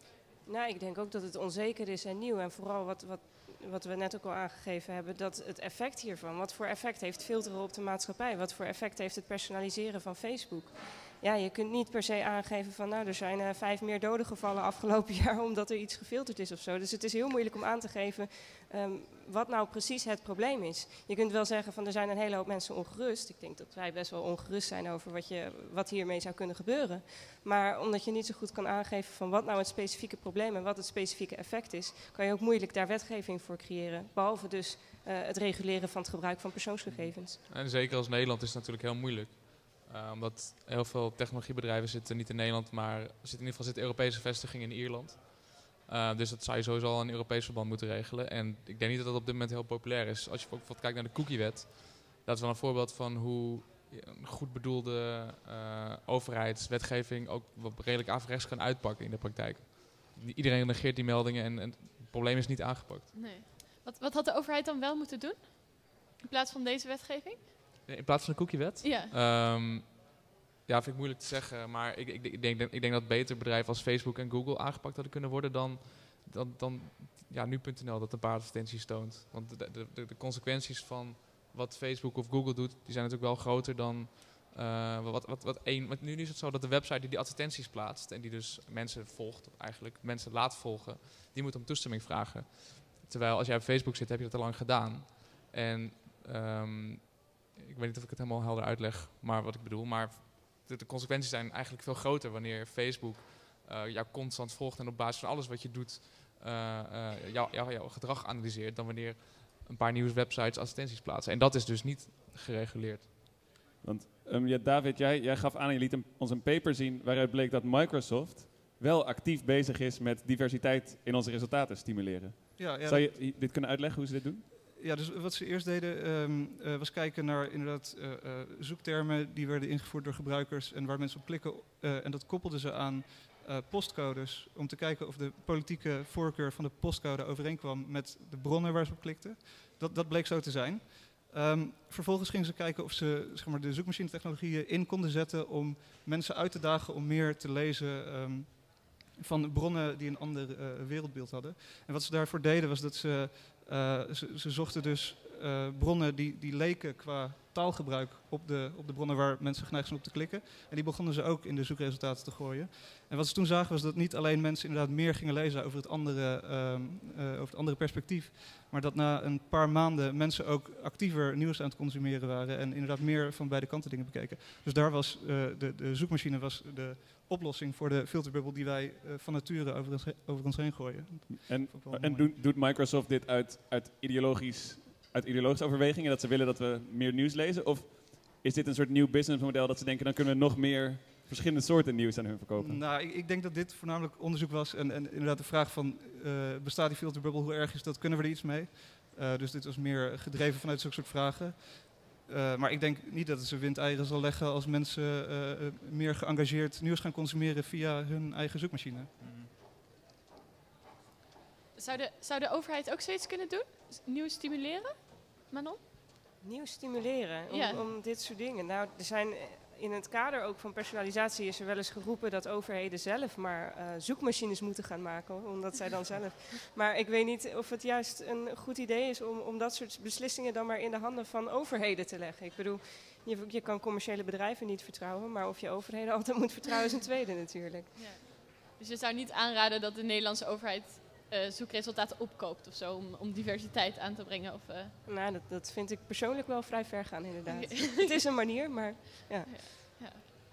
Nou, ik denk ook dat het onzeker is en nieuw. En vooral wat, wat, wat we net ook al aangegeven hebben, dat het effect hiervan. Wat voor effect heeft filteren op de maatschappij? Wat voor effect heeft het personaliseren van Facebook? Ja, je kunt niet per se aangeven van, nou, er zijn uh, vijf meer doden gevallen afgelopen jaar omdat er iets gefilterd is of zo. Dus het is heel moeilijk om aan te geven um, wat nou precies het probleem is. Je kunt wel zeggen van, er zijn een hele hoop mensen ongerust. Ik denk dat wij best wel ongerust zijn over wat, je, wat hiermee zou kunnen gebeuren. Maar omdat je niet zo goed kan aangeven van wat nou het specifieke probleem en wat het specifieke effect is, kan je ook moeilijk daar wetgeving voor creëren. Behalve dus uh, het reguleren van het gebruik van persoonsgegevens. En zeker als Nederland is het natuurlijk heel moeilijk. Uh, omdat heel veel technologiebedrijven zitten niet in Nederland, maar zitten in ieder geval zitten Europese vestigingen in Ierland. Uh, dus dat zou je sowieso al in Europees verband moeten regelen. En ik denk niet dat dat op dit moment heel populair is. Als je bijvoorbeeld kijkt naar de cookiewet, dat is wel een voorbeeld van hoe een goed bedoelde uh, overheidswetgeving ook wat redelijk averechts kan uitpakken in de praktijk. Iedereen negeert die meldingen en, en het probleem is niet aangepakt. Nee. Wat, wat had de overheid dan wel moeten doen in plaats van deze wetgeving? In plaats van de cookiewet? Ja. Um, ja, vind ik moeilijk te zeggen. Maar ik, ik, ik, denk, ik denk dat beter bedrijven als Facebook en Google aangepakt hadden kunnen worden dan, dan, dan ja, nu punt n l dat een paar advertenties toont. Want de, de, de, de consequenties van wat Facebook of Google doet, die zijn natuurlijk wel groter dan uh, wat, wat, wat één. Want nu is het zo dat de website die die advertenties plaatst en die dus mensen volgt, eigenlijk mensen laat volgen, die moet om toestemming vragen. Terwijl als jij op Facebook zit, heb je dat al lang gedaan. En um, ik weet niet of ik het helemaal helder uitleg, maar wat ik bedoel. Maar de, de consequenties zijn eigenlijk veel groter wanneer Facebook uh, jou constant volgt en op basis van alles wat je doet uh, uh, jou, jou, jouw gedrag analyseert, dan wanneer een paar nieuwe websites advertenties plaatsen. En dat is dus niet gereguleerd. Want um, ja, David, jij, jij gaf aan en je liet hem, ons een paper zien waaruit bleek dat Microsoft wel actief bezig is met diversiteit in onze resultaten stimuleren. Ja, ja, Zou je dit kunnen uitleggen hoe ze dit doen? Ja, dus wat ze eerst deden um, uh, was kijken naar inderdaad uh, uh, zoektermen die werden ingevoerd door gebruikers en waar mensen op klikken. Uh, en dat koppelden ze aan uh, postcodes om te kijken of de politieke voorkeur van de postcode overeenkwam met de bronnen waar ze op klikten. Dat, dat bleek zo te zijn. Um, vervolgens gingen ze kijken of ze zeg maar, de zoekmachinetechnologieën in konden zetten om mensen uit te dagen om meer te lezen um, van bronnen die een ander uh, wereldbeeld hadden. En wat ze daarvoor deden was dat ze Uh, ze, ze zochten dus uh, bronnen die, die leken qua taalgebruik op de, op de bronnen waar mensen geneigd zijn op te klikken. En die begonnen ze ook in de zoekresultaten te gooien. En wat ze toen zagen was dat niet alleen mensen inderdaad meer gingen lezen over het andere, uh, uh, over het andere perspectief, maar dat na een paar maanden mensen ook actiever nieuws aan het consumeren waren en inderdaad meer van beide kanten dingen bekeken. Dus daar was uh, de, de zoekmachine was de oplossing voor de filterbubbel die wij uh, van nature over ons, he- over ons heen gooien. En, en doet, doet Microsoft dit uit, uit, ideologisch, uit ideologische overwegingen, dat ze willen dat we meer nieuws lezen? Of is dit een soort nieuw businessmodel dat ze denken, dan kunnen we nog meer verschillende soorten nieuws aan hun verkopen? Nou, ik, ik denk dat dit voornamelijk onderzoek was en, en inderdaad de vraag van, uh, bestaat die filterbubbel, hoe erg is dat, kunnen we er iets mee? Uh, dus dit was meer gedreven vanuit zulke soort vragen. Uh, maar ik denk niet dat het zijn windeieren zal leggen als mensen uh, uh, meer geëngageerd nieuws gaan consumeren via hun eigen zoekmachine. Mm. Zou de, zou de overheid ook zoiets kunnen doen? Nieuws stimuleren? Manon? Nieuws stimuleren om, Ja. om dit soort dingen. Nou, er zijn in het kader ook van personalisatie is er wel eens geroepen dat overheden zelf maar uh, zoekmachines moeten gaan maken, omdat zij dan zelf. Maar ik weet niet of het juist een goed idee is om, om dat soort beslissingen dan maar in de handen van overheden te leggen. Ik bedoel, je, je kan commerciële bedrijven niet vertrouwen, maar of je overheden altijd moet vertrouwen is een tweede natuurlijk. Ja. Dus je zou niet aanraden dat de Nederlandse overheid uh, zoekresultaten opkoopt of zo, om, om diversiteit aan te brengen? Of, uh... Nou, dat, dat vind ik persoonlijk wel vrij ver gaan inderdaad. Okay. Het is een manier, maar ja. ja, ja.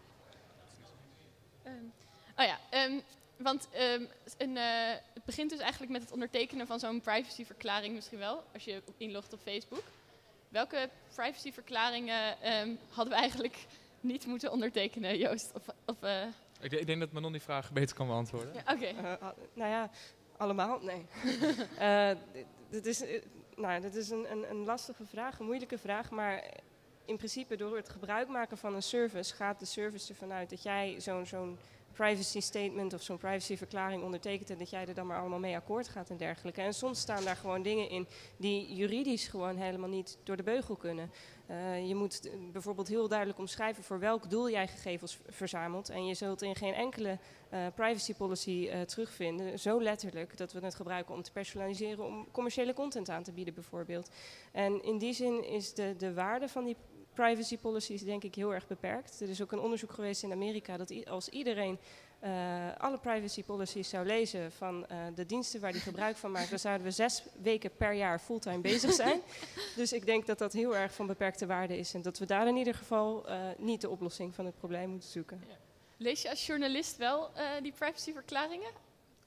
Um, oh ja, um, want um, een, uh, het begint dus eigenlijk met het ondertekenen van zo'n privacyverklaring misschien wel, als je inlogt op Facebook. Welke privacyverklaringen um, hadden we eigenlijk niet moeten ondertekenen, Joost? Of, of, uh... Ik, ik denk dat Manon die vraag beter kan beantwoorden. Ja, oké. Okay. Uh, nou ja, allemaal? Nee. uh, dit, dit is, uh, nou, dit is een, een, een lastige vraag, een moeilijke vraag, maar in principe door het gebruik maken van een service gaat de service ervan uit dat jij zo'n zo'n privacy statement of zo'n privacyverklaring ondertekent en dat jij er dan maar allemaal mee akkoord gaat en dergelijke. En soms staan daar gewoon dingen in die juridisch gewoon helemaal niet door de beugel kunnen. Uh, je moet bijvoorbeeld heel duidelijk omschrijven voor welk doel jij gegevens verzamelt. En je zult in geen enkele uh, privacy policy uh, terugvinden, zo letterlijk, dat we het gebruiken om te personaliseren, om commerciële content aan te bieden bijvoorbeeld. En in die zin is de, de waarde van die privacy policies denk ik heel erg beperkt. Er is ook een onderzoek geweest in Amerika dat i- als iedereen uh, alle privacy policies zou lezen van uh, de diensten waar die gebruik van maakt, dan zouden we zes weken per jaar fulltime bezig zijn. Dus ik denk dat dat heel erg van beperkte waarde is en dat we daar in ieder geval uh, niet de oplossing van het probleem moeten zoeken. Ja. Lees je als journalist wel uh, die privacyverklaringen?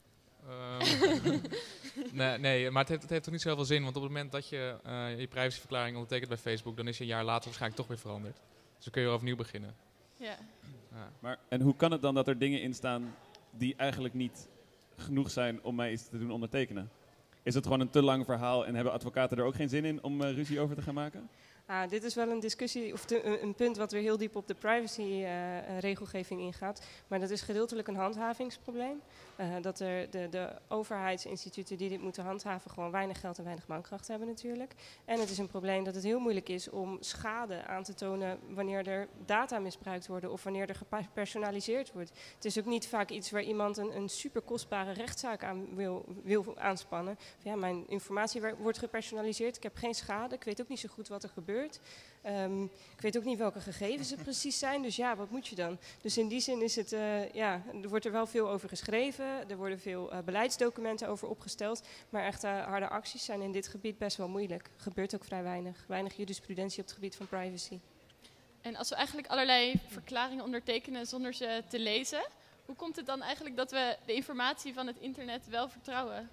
Um, nee, nee, maar het heeft, het heeft toch niet zoveel zin, want op het moment dat je uh, je privacyverklaring ondertekent bij Facebook, dan is je een jaar later waarschijnlijk toch weer veranderd. Dus dan kun je weer overnieuw beginnen. Ja. Ja. Maar, en hoe kan het dan dat er dingen in staan die eigenlijk niet genoeg zijn om mij iets te doen ondertekenen? Is het gewoon een te lang verhaal en hebben advocaten er ook geen zin in om uh, ruzie over te gaan maken? Ah, dit is wel een discussie, of te, een, een punt wat weer heel diep op de privacy-regelgeving uh, ingaat. Maar dat is gedeeltelijk een handhavingsprobleem. Uh, dat er de, de overheidsinstituten die dit moeten handhaven gewoon weinig geld en weinig mankracht hebben natuurlijk. En het is een probleem dat het heel moeilijk is om schade aan te tonen wanneer er data misbruikt worden of wanneer er gepersonaliseerd wordt. Het is ook niet vaak iets waar iemand een, een super kostbare rechtszaak aan wil, wil aanspannen. Ja, mijn informatie wordt gepersonaliseerd, ik heb geen schade, ik weet ook niet zo goed wat er gebeurt. Um, ik weet ook niet welke gegevens het precies zijn, dus ja, wat moet je dan? Dus in die zin is het, uh, ja, er wordt er wel veel over geschreven, er worden veel uh, beleidsdocumenten over opgesteld, maar echt uh, harde acties zijn in dit gebied best wel moeilijk. Er gebeurt ook vrij weinig, weinig jurisprudentie op het gebied van privacy. En als we eigenlijk allerlei verklaringen ondertekenen zonder ze te lezen, hoe komt het dan eigenlijk dat we de informatie van het internet wel vertrouwen?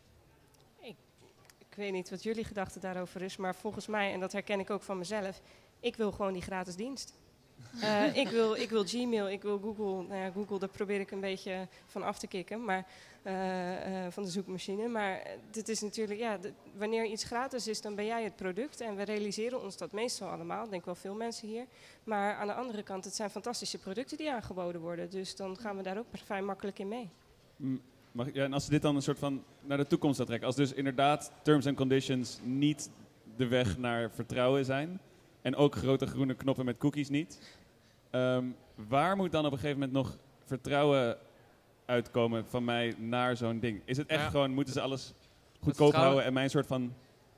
Ik weet niet wat jullie gedachte daarover is, maar volgens mij, en dat herken ik ook van mezelf, ik wil gewoon die gratis dienst. Uh, ik, wil, ik wil Gmail, ik wil Google. Nou ja, Google, daar probeer ik een beetje van af te kicken, maar, uh, uh, van de zoekmachine. Maar dit is natuurlijk, ja, de, wanneer iets gratis is, dan ben jij het product. En we realiseren ons dat meestal allemaal, ik denk wel veel mensen hier. Maar aan de andere kant, het zijn fantastische producten die aangeboden worden. Dus dan gaan we daar ook vrij makkelijk in mee. Mm. Mag ik, ja, en als we dit dan een soort van naar de toekomst zou trekken, als dus inderdaad terms and conditions niet de weg naar vertrouwen zijn en ook grote groene knoppen met cookies niet, um, waar moet dan op een gegeven moment nog vertrouwen uitkomen van mij naar zo'n ding? Is het echt Ja. gewoon, moeten ze alles goedkoop vertrouwen- houden en mij een soort van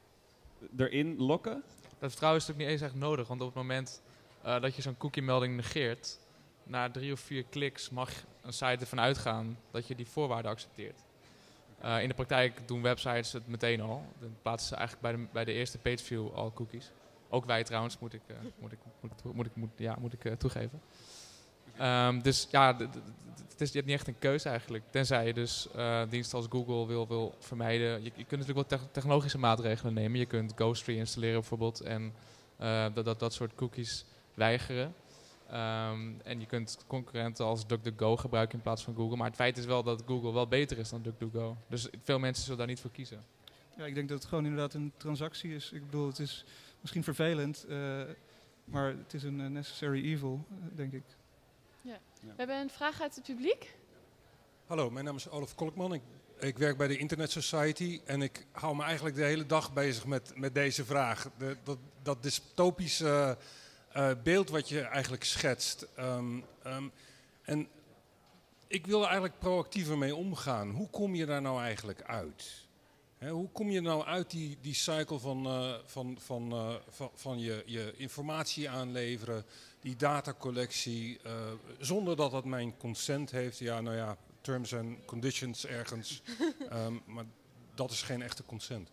erin lokken? Dat vertrouwen is natuurlijk niet eens echt nodig, want op het moment uh, dat je zo'n cookie-melding negeert, na drie of vier kliks mag een site ervan uitgaan dat je die voorwaarden accepteert. Uh, in de praktijk doen websites het meteen al. Dan plaatsen ze eigenlijk bij de, bij de eerste pageview al cookies. Ook wij trouwens, moet ik, uh, moet ik, moet ik, moet ik, moet, ja, moet ik uh, toegeven. Um, dus ja, d- d- d- het is, je hebt niet echt een keuze eigenlijk. Tenzij je dus uh, diensten als Google wil, wil vermijden. Je, je kunt natuurlijk wel te- technologische maatregelen nemen. Je kunt Ghosttree installeren bijvoorbeeld en uh, dat, dat, dat soort cookies weigeren. Um, en je kunt concurrenten als DuckDuckGo gebruiken in plaats van Google. Maar het feit is wel dat Google wel beter is dan DuckDuckGo. Dus veel mensen zullen daar niet voor kiezen. Ja, ik denk dat het gewoon inderdaad een transactie is. Ik bedoel, het is misschien vervelend, uh, maar het is een uh, necessary evil, uh, denk ik. Ja. We hebben een vraag uit het publiek. Hallo, mijn naam is Olaf Kolkman. Ik, ik werk bij de Internet Society en ik hou me eigenlijk de hele dag bezig met, met deze vraag. De, dat, dat dystopische uh, beeld wat je eigenlijk schetst. Um, um, en ik wil er eigenlijk proactiever mee omgaan. Hoe kom je daar nou eigenlijk uit? He, hoe kom je nou uit die, die cycle van, uh, van, van, uh, van, van je, je informatie aanleveren, die datacollectie, uh, zonder dat dat mijn consent heeft? Ja, nou ja, terms and conditions ergens, um, maar dat is geen echte consent.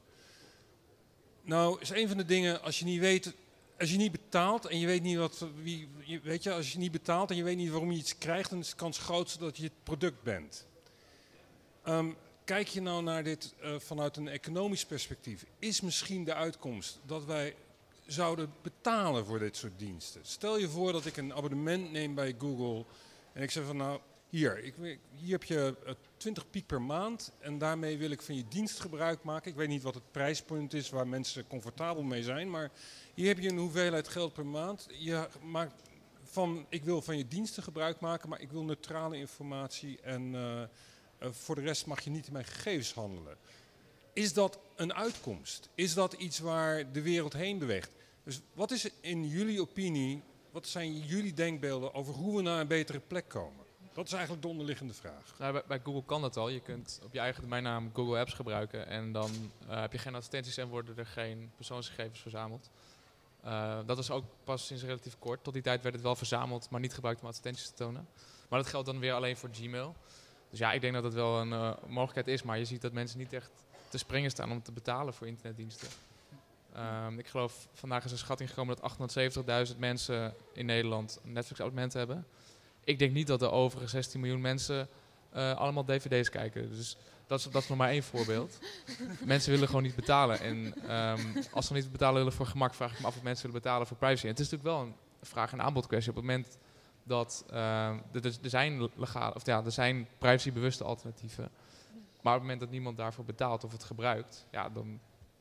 Nou, is een van de dingen, als je niet weet, als je niet betaalt en je weet niet wat, wie, weet je, als je niet betaalt en je weet niet waarom je iets krijgt, dan is de kans groot dat je het product bent. Um, Kijk je nou naar dit uh, vanuit een economisch perspectief, is misschien de uitkomst dat wij zouden betalen voor dit soort diensten. Stel je voor dat ik een abonnement neem bij Google en ik zeg van nou, hier, ik, hier heb je uh, twintig piek per maand en daarmee wil ik van je dienst gebruik maken. Ik weet niet wat het prijspunt is waar mensen comfortabel mee zijn, maar hier heb je een hoeveelheid geld per maand. Je maakt van, ik wil van je diensten gebruik maken, maar ik wil neutrale informatie en uh, uh, voor de rest mag je niet in mijn gegevens handelen. Is dat een uitkomst? Is dat iets waar de wereld heen beweegt? Dus wat is in jullie opinie, wat zijn jullie denkbeelden over hoe we naar een betere plek komen? Dat is eigenlijk de onderliggende vraag. Nou, bij, bij Google kan dat al. Je kunt op je eigen domeinnaam Google Apps gebruiken en dan uh, heb je geen advertenties en worden er geen persoonsgegevens verzameld. Uh, dat is ook pas sinds relatief kort. Tot die tijd werd het wel verzameld, maar niet gebruikt om advertenties te tonen. Maar dat geldt dan weer alleen voor Gmail. Dus ja, ik denk dat dat wel een uh, mogelijkheid is, maar je ziet dat mensen niet echt te springen staan om te betalen voor internetdiensten. Um, ik geloof, vandaag is een schatting gekomen dat achthonderdzeventigduizend mensen in Nederland een Netflix-abonnement hebben. Ik denk niet dat de overige zestien miljoen mensen uh, allemaal D V D's kijken. Dus dat is, dat is nog maar één voorbeeld. Mensen willen gewoon niet betalen. En um, als ze niet betalen willen voor gemak, vraag ik me af of mensen willen betalen voor privacy. En het is natuurlijk wel een vraag- en aanbodkwestie. Op het moment dat uh, er, er zijn legale, of ja, er zijn privacybewuste alternatieven. Maar op het moment dat niemand daarvoor betaalt of het gebruikt, ja, dan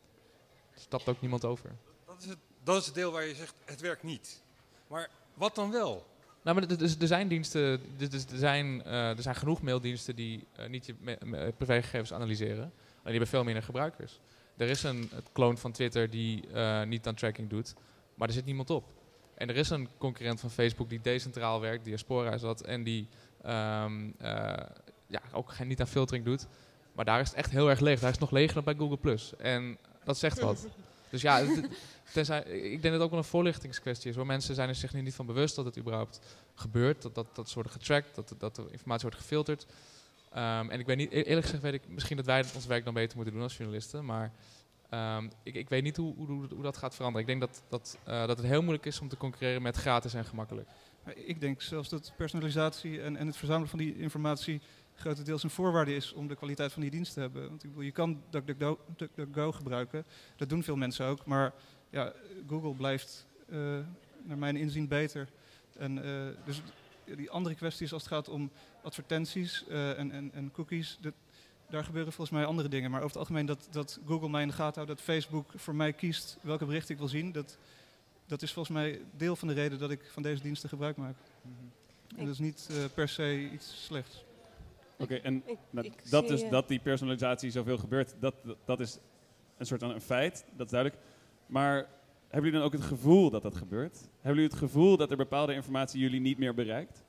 stapt ook niemand over. Dat is het, dat is het deel waar je zegt, het werkt niet. Maar wat dan wel? Nou, maar er, er zijn diensten, er, er, zijn, uh, er zijn genoeg maildiensten die uh, niet je me, me, privégegevens analyseren. Alleen die hebben veel minder gebruikers. Er is een kloon van Twitter die uh, niet aan tracking doet, maar er zit niemand op. En er is een concurrent van Facebook die decentraal werkt, Diaspora is dat, en die um, uh, ja, ook geen, niet aan filtering doet. Maar daar is het echt heel erg leeg. Daar is het nog leger dan bij Google plus. En dat zegt wat. Dus ja, het, tenzij, ik denk dat het ook wel een voorlichtingskwestie is. Hoor. Mensen zijn er zich nu niet van bewust dat het überhaupt gebeurt. Dat, dat, dat ze worden getrackt, dat, dat de informatie wordt gefilterd. Um, en ik weet niet, eerlijk gezegd weet ik misschien dat wij ons werk dan beter moeten doen als journalisten. Maar um, ik, ik weet niet hoe, hoe, hoe dat gaat veranderen. Ik denk dat, dat, uh, dat het heel moeilijk is om te concurreren met gratis en gemakkelijk. Ik denk zelfs dat personalisatie en, en het verzamelen van die informatie grotendeels een voorwaarde is om de kwaliteit van die dienst te hebben. Want ik bedoel, je kan DuckDuckGo, DuckDuckGo gebruiken, dat doen veel mensen ook, maar ja, Google blijft uh, naar mijn inzien beter. En, uh, dus die andere kwesties als het gaat om advertenties uh, en, en, en cookies, dat, daar gebeuren volgens mij andere dingen. Maar over het algemeen dat, dat Google mij in de gaten houdt, dat Facebook voor mij kiest welke berichten ik wil zien, dat, dat is volgens mij deel van de reden dat ik van deze diensten gebruik maak. Mm-hmm. En dat is niet uh, per se iets slechts. Oké, okay, en ik, nou, ik dat zie, dus, dat die personalisatie zoveel gebeurt, dat, dat, dat is een soort van een feit, dat is duidelijk. Maar hebben jullie dan ook het gevoel dat dat gebeurt? Hebben jullie het gevoel dat er bepaalde informatie jullie niet meer bereikt?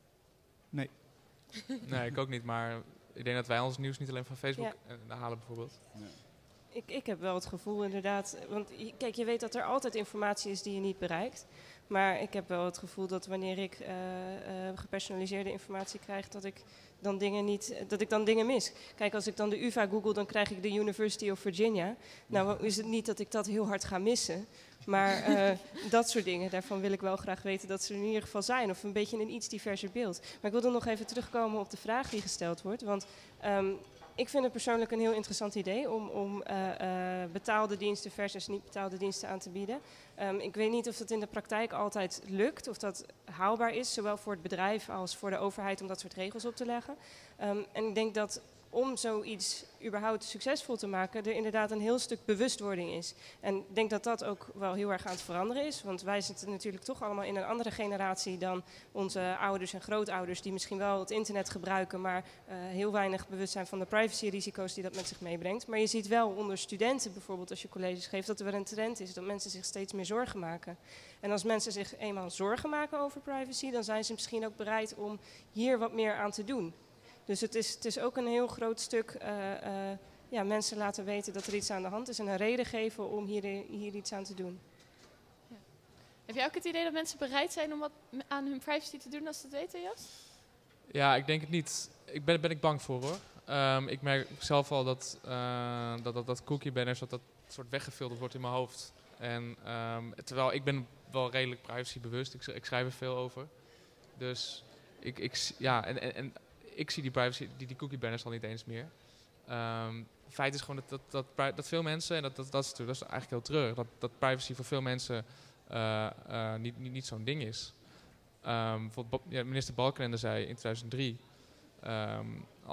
Nee. Nee, ik ook niet, maar ik denk dat wij ons nieuws niet alleen van Facebook ja. halen bijvoorbeeld. Ja. Ik, ik heb wel het gevoel inderdaad, want kijk, je weet dat er altijd informatie is die je niet bereikt. Maar ik heb wel het gevoel dat wanneer ik uh, uh, gepersonaliseerde informatie krijg, dat ik dan dingen niet, dat ik dan dingen mis. Kijk, als ik dan de U vA google, dan krijg ik de University of Virginia. Nou is het niet dat ik dat heel hard ga missen. Maar uh, dat soort dingen, daarvan wil ik wel graag weten dat ze er in ieder geval zijn. Of een beetje een iets diverser beeld. Maar ik wil dan nog even terugkomen op de vraag die gesteld wordt. Want um, ik vind het persoonlijk een heel interessant idee om, om uh, uh, betaalde diensten versus niet betaalde diensten aan te bieden. Um, ik weet niet of dat in de praktijk altijd lukt, of dat haalbaar is, zowel voor het bedrijf als voor de overheid om dat soort regels op te leggen. Um, en ik denk dat om zoiets überhaupt succesvol te maken, er inderdaad een heel stuk bewustwording is. En ik denk dat dat ook wel heel erg aan het veranderen is, want wij zitten natuurlijk toch allemaal in een andere generatie dan onze ouders en grootouders, die misschien wel het internet gebruiken, maar uh, heel weinig bewust zijn van de privacyrisico's die dat met zich meebrengt. Maar je ziet wel onder studenten bijvoorbeeld, als je colleges geeft, dat er wel een trend is dat mensen zich steeds meer zorgen maken. En als mensen zich eenmaal zorgen maken over privacy, dan zijn ze misschien ook bereid om hier wat meer aan te doen. Dus het is, het is ook een heel groot stuk uh, uh, ja, mensen laten weten dat er iets aan de hand is en een reden geven om hier, hier iets aan te doen. Ja. Heb jij ook het idee dat mensen bereid zijn om wat aan hun privacy te doen als ze het weten, Jas? Ja, ik denk het niet. Ik ben, ben ik bang voor hoor. Um, ik merk zelf al dat, uh, dat, dat, dat cookie banners, dat dat soort weggefilterd wordt in mijn hoofd. En um, terwijl ik ben wel redelijk privacybewust, ik, ik schrijf er veel over. Dus ik, ik ja, en, en, en ik zie die privacy, die, die cookie banners al niet eens meer. Um, het feit is gewoon dat, dat, dat, dat veel mensen, en dat, dat, dat, is, dat is eigenlijk heel treurig, dat, dat privacy voor veel mensen uh, uh, niet, niet, niet zo'n ding is. Um, bijvoorbeeld, ja, minister Balkenende zei in tweeduizend drie, um, al, ik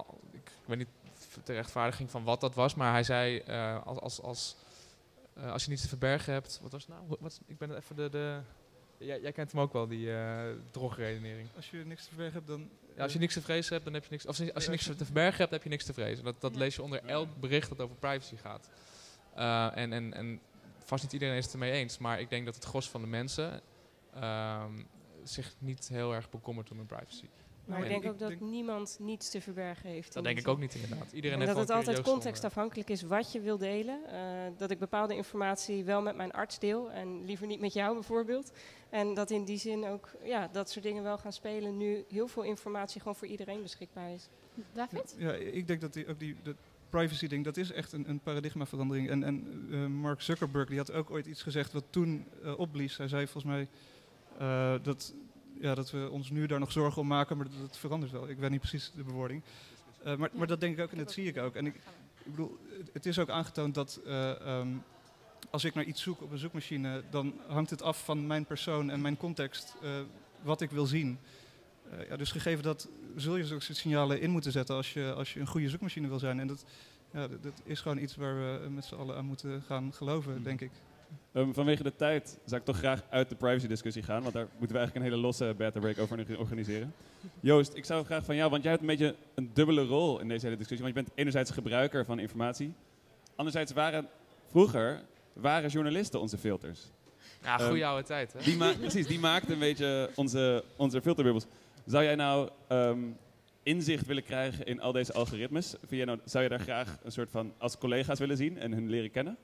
ik weet niet de rechtvaardiging van wat dat was, maar hij zei uh, als, als, als, uh, als je niets te verbergen hebt, wat was het nou? Wat, ik ben even de, de jij, jij kent hem ook wel, die uh, drogredenering. Als je niks te verbergen hebt, dan... Ja, als je niks te vrezen hebt, dan heb je niks. Of als je, als je niks te verbergen hebt, heb je niks te vrezen. Dat, dat Ja. lees je onder elk bericht dat over privacy gaat. Uh, en, en, en vast niet iedereen is het ermee eens, maar ik denk dat het gros van de mensen uh, zich niet heel erg bekommert om hun privacy. Maar Nou, ik denk ik ook dat denk- niemand niets te verbergen heeft. Dat in denk die ik ook zin. niet inderdaad. Iedereen En heeft dat wel het een keer altijd jeugdzonde. contextafhankelijk is wat je wil delen. Uh, dat ik bepaalde informatie wel met mijn arts deel en liever niet met jou bijvoorbeeld. En dat in die zin ook ja, dat soort dingen wel gaan spelen. Nu heel veel informatie gewoon voor iedereen beschikbaar is. David? Ja, ik denk dat die, ook die dat privacy ding, dat is echt een, een paradigmaverandering. En, en uh, Mark Zuckerberg die had ook ooit iets gezegd wat toen uh, opblies. Hij zei volgens mij uh, dat, ja, dat we ons nu daar nog zorgen om maken, maar dat, dat verandert wel. Ik weet niet precies de bewoording. Uh, maar, maar dat denk ik ook en dat zie ik ook. En ik, ik bedoel, het is ook aangetoond dat uh, um, als ik naar iets zoek op een zoekmachine, dan hangt het af van mijn persoon en mijn context uh, wat ik wil zien. Uh, ja, dus gegeven dat zul je zulke signalen in moeten zetten als je, als je een goede zoekmachine wil zijn. En dat, ja, dat, dat is gewoon iets waar we met z'n allen aan moeten gaan geloven, Hmm. denk ik. Um, vanwege de tijd zou ik toch graag uit de privacy-discussie gaan, want daar moeten we eigenlijk een hele losse beta break over organiseren. Joost, ik zou graag van jou, want jij hebt een beetje een dubbele rol in deze hele discussie, want je bent enerzijds gebruiker van informatie, anderzijds waren vroeger waren journalisten onze filters. Ja, goede Um, oude tijd, hè? Die ma- precies, die maakten een beetje onze, onze filterbubbels. Zou jij nou um, inzicht willen krijgen in al deze algoritmes? Vind jij nou, zou je daar graag een soort van als collega's willen zien en hun leren kennen?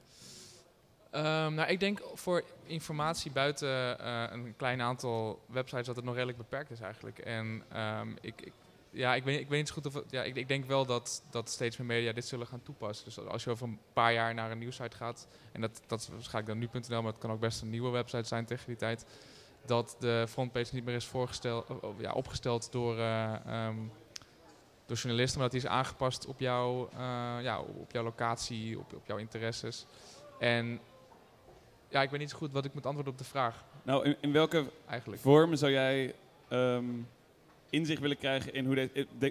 Um, nou, ik denk voor informatie buiten uh, een klein aantal websites dat het nog redelijk beperkt is eigenlijk. En um, ik, ik, ja, ik, weet, ik weet niet zo goed of het, ja, ik, ik denk wel dat, dat steeds meer media dit zullen gaan toepassen. Dus als je over een paar jaar naar een nieuwsite gaat, en dat, dat is waarschijnlijk dan nu punt n l, maar het kan ook best een nieuwe website zijn tegen die tijd, dat de frontpage niet meer is voorgesteld, uh, ja, opgesteld door, uh, um, door journalisten, maar dat die is aangepast op, jou, uh, ja, op jouw locatie, op, op jouw interesses. En ja, ik weet niet zo goed wat ik moet antwoorden op de vraag. Nou, in, in welke eigenlijk. vorm zou jij um, inzicht willen krijgen in hoe deze... De,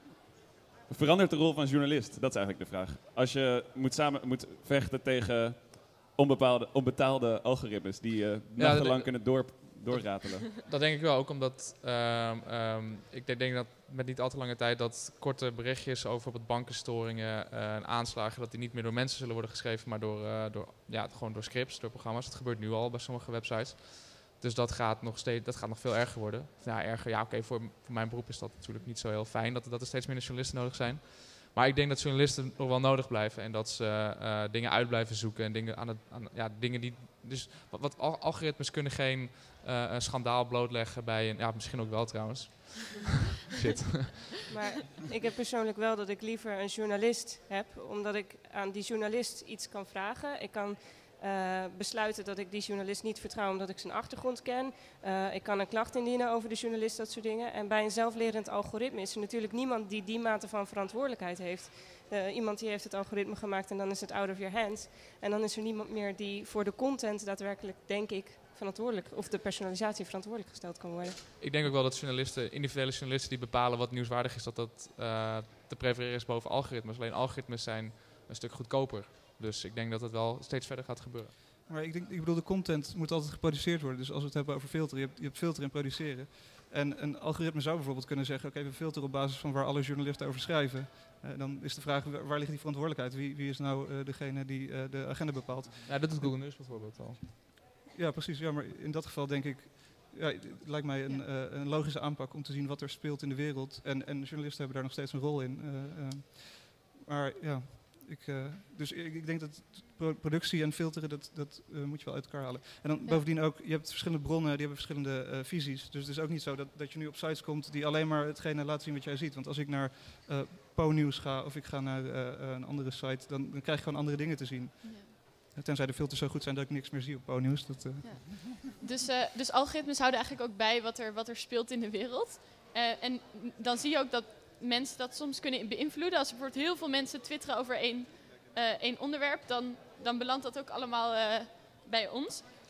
verandert de rol van journalist? Dat is eigenlijk de vraag. Als je moet, samen, moet vechten tegen onbepaalde, onbetaalde algoritmes die uh, nachtenlang dat- kunnen door, doorratelen. Dat denk ik wel, ook omdat um, um, ik denk, denk dat met niet al te lange tijd dat korte berichtjes over bijvoorbeeld bankenstoringen uh, en aanslagen, dat die niet meer door mensen zullen worden geschreven, maar door, uh, door, ja, gewoon door scripts, door programma's. Dat gebeurt nu al bij sommige websites. Dus dat gaat nog steeds, dat gaat nog veel erger worden. Ja, erger, ja, oké, okay, voor, voor mijn beroep is dat natuurlijk niet zo heel fijn dat, dat er steeds minder journalisten nodig zijn. Maar ik denk dat journalisten nog wel nodig blijven en dat ze uh, dingen uit blijven zoeken en dingen aan het, aan, ja, dingen die, dus wat, wat al, algoritmes kunnen geen uh, een schandaal blootleggen bij een, ja, misschien ook wel trouwens. Shit. Maar ik heb persoonlijk wel dat ik liever een journalist heb, omdat ik aan die journalist iets kan vragen. Ik kan uh, besluiten dat ik die journalist niet vertrouw omdat ik zijn achtergrond ken. Uh, ik kan een klacht indienen over de journalist, dat soort dingen. En bij een zelflerend algoritme is er natuurlijk niemand die die mate van verantwoordelijkheid heeft. Uh, iemand die heeft het algoritme gemaakt en dan is het out of your hands. En dan is er niemand meer die voor de content daadwerkelijk, denk ik, verantwoordelijk, of de personalisatie verantwoordelijk gesteld kan worden. Ik denk ook wel dat journalisten, individuele journalisten die bepalen wat nieuwswaardig is, dat dat uh, te prefereren is boven algoritmes. Alleen algoritmes zijn een stuk goedkoper. Dus ik denk dat het wel steeds verder gaat gebeuren. Maar ik, denk, ik bedoel, de content moet altijd geproduceerd worden. Dus als we het hebben over filteren, je hebt, je hebt filteren en produceren. En een algoritme zou bijvoorbeeld kunnen zeggen, oké, okay, we filteren op basis van waar alle journalisten over schrijven. Uh, dan is de vraag, waar, waar ligt die verantwoordelijkheid? Wie, wie is nou uh, degene die uh, de agenda bepaalt? Ja, dat doet Google News bijvoorbeeld al. Ja, precies. Ja, maar in dat geval denk ik, ja, het lijkt mij een, uh, een logische aanpak om te zien wat er speelt in de wereld. En, en journalisten hebben daar nog steeds een rol in. Uh, uh, maar ja, ik, uh, dus ik, ik denk dat pro- productie en filteren, dat, dat uh, moet je wel uit elkaar halen. En dan Ja. bovendien ook, je hebt verschillende bronnen, die hebben verschillende uh, visies. Dus het is ook niet zo dat, dat je nu op sites komt die alleen maar hetgene laten zien wat jij ziet. Want als ik naar uh, PoNews ga of ik ga naar uh, een andere site, dan, dan krijg je gewoon andere dingen te zien. Ja. Tenzij de filters zo goed zijn dat ik niks meer zie op PoNews. Dat, uh, Dus, uh, dus algoritmes houden eigenlijk ook bij wat er, wat er speelt in de wereld. Uh, en dan zie je ook dat mensen dat soms kunnen beïnvloeden. Als er bijvoorbeeld heel veel mensen twitteren over één, uh, één onderwerp, dan, dan belandt dat ook allemaal uh, bij ons.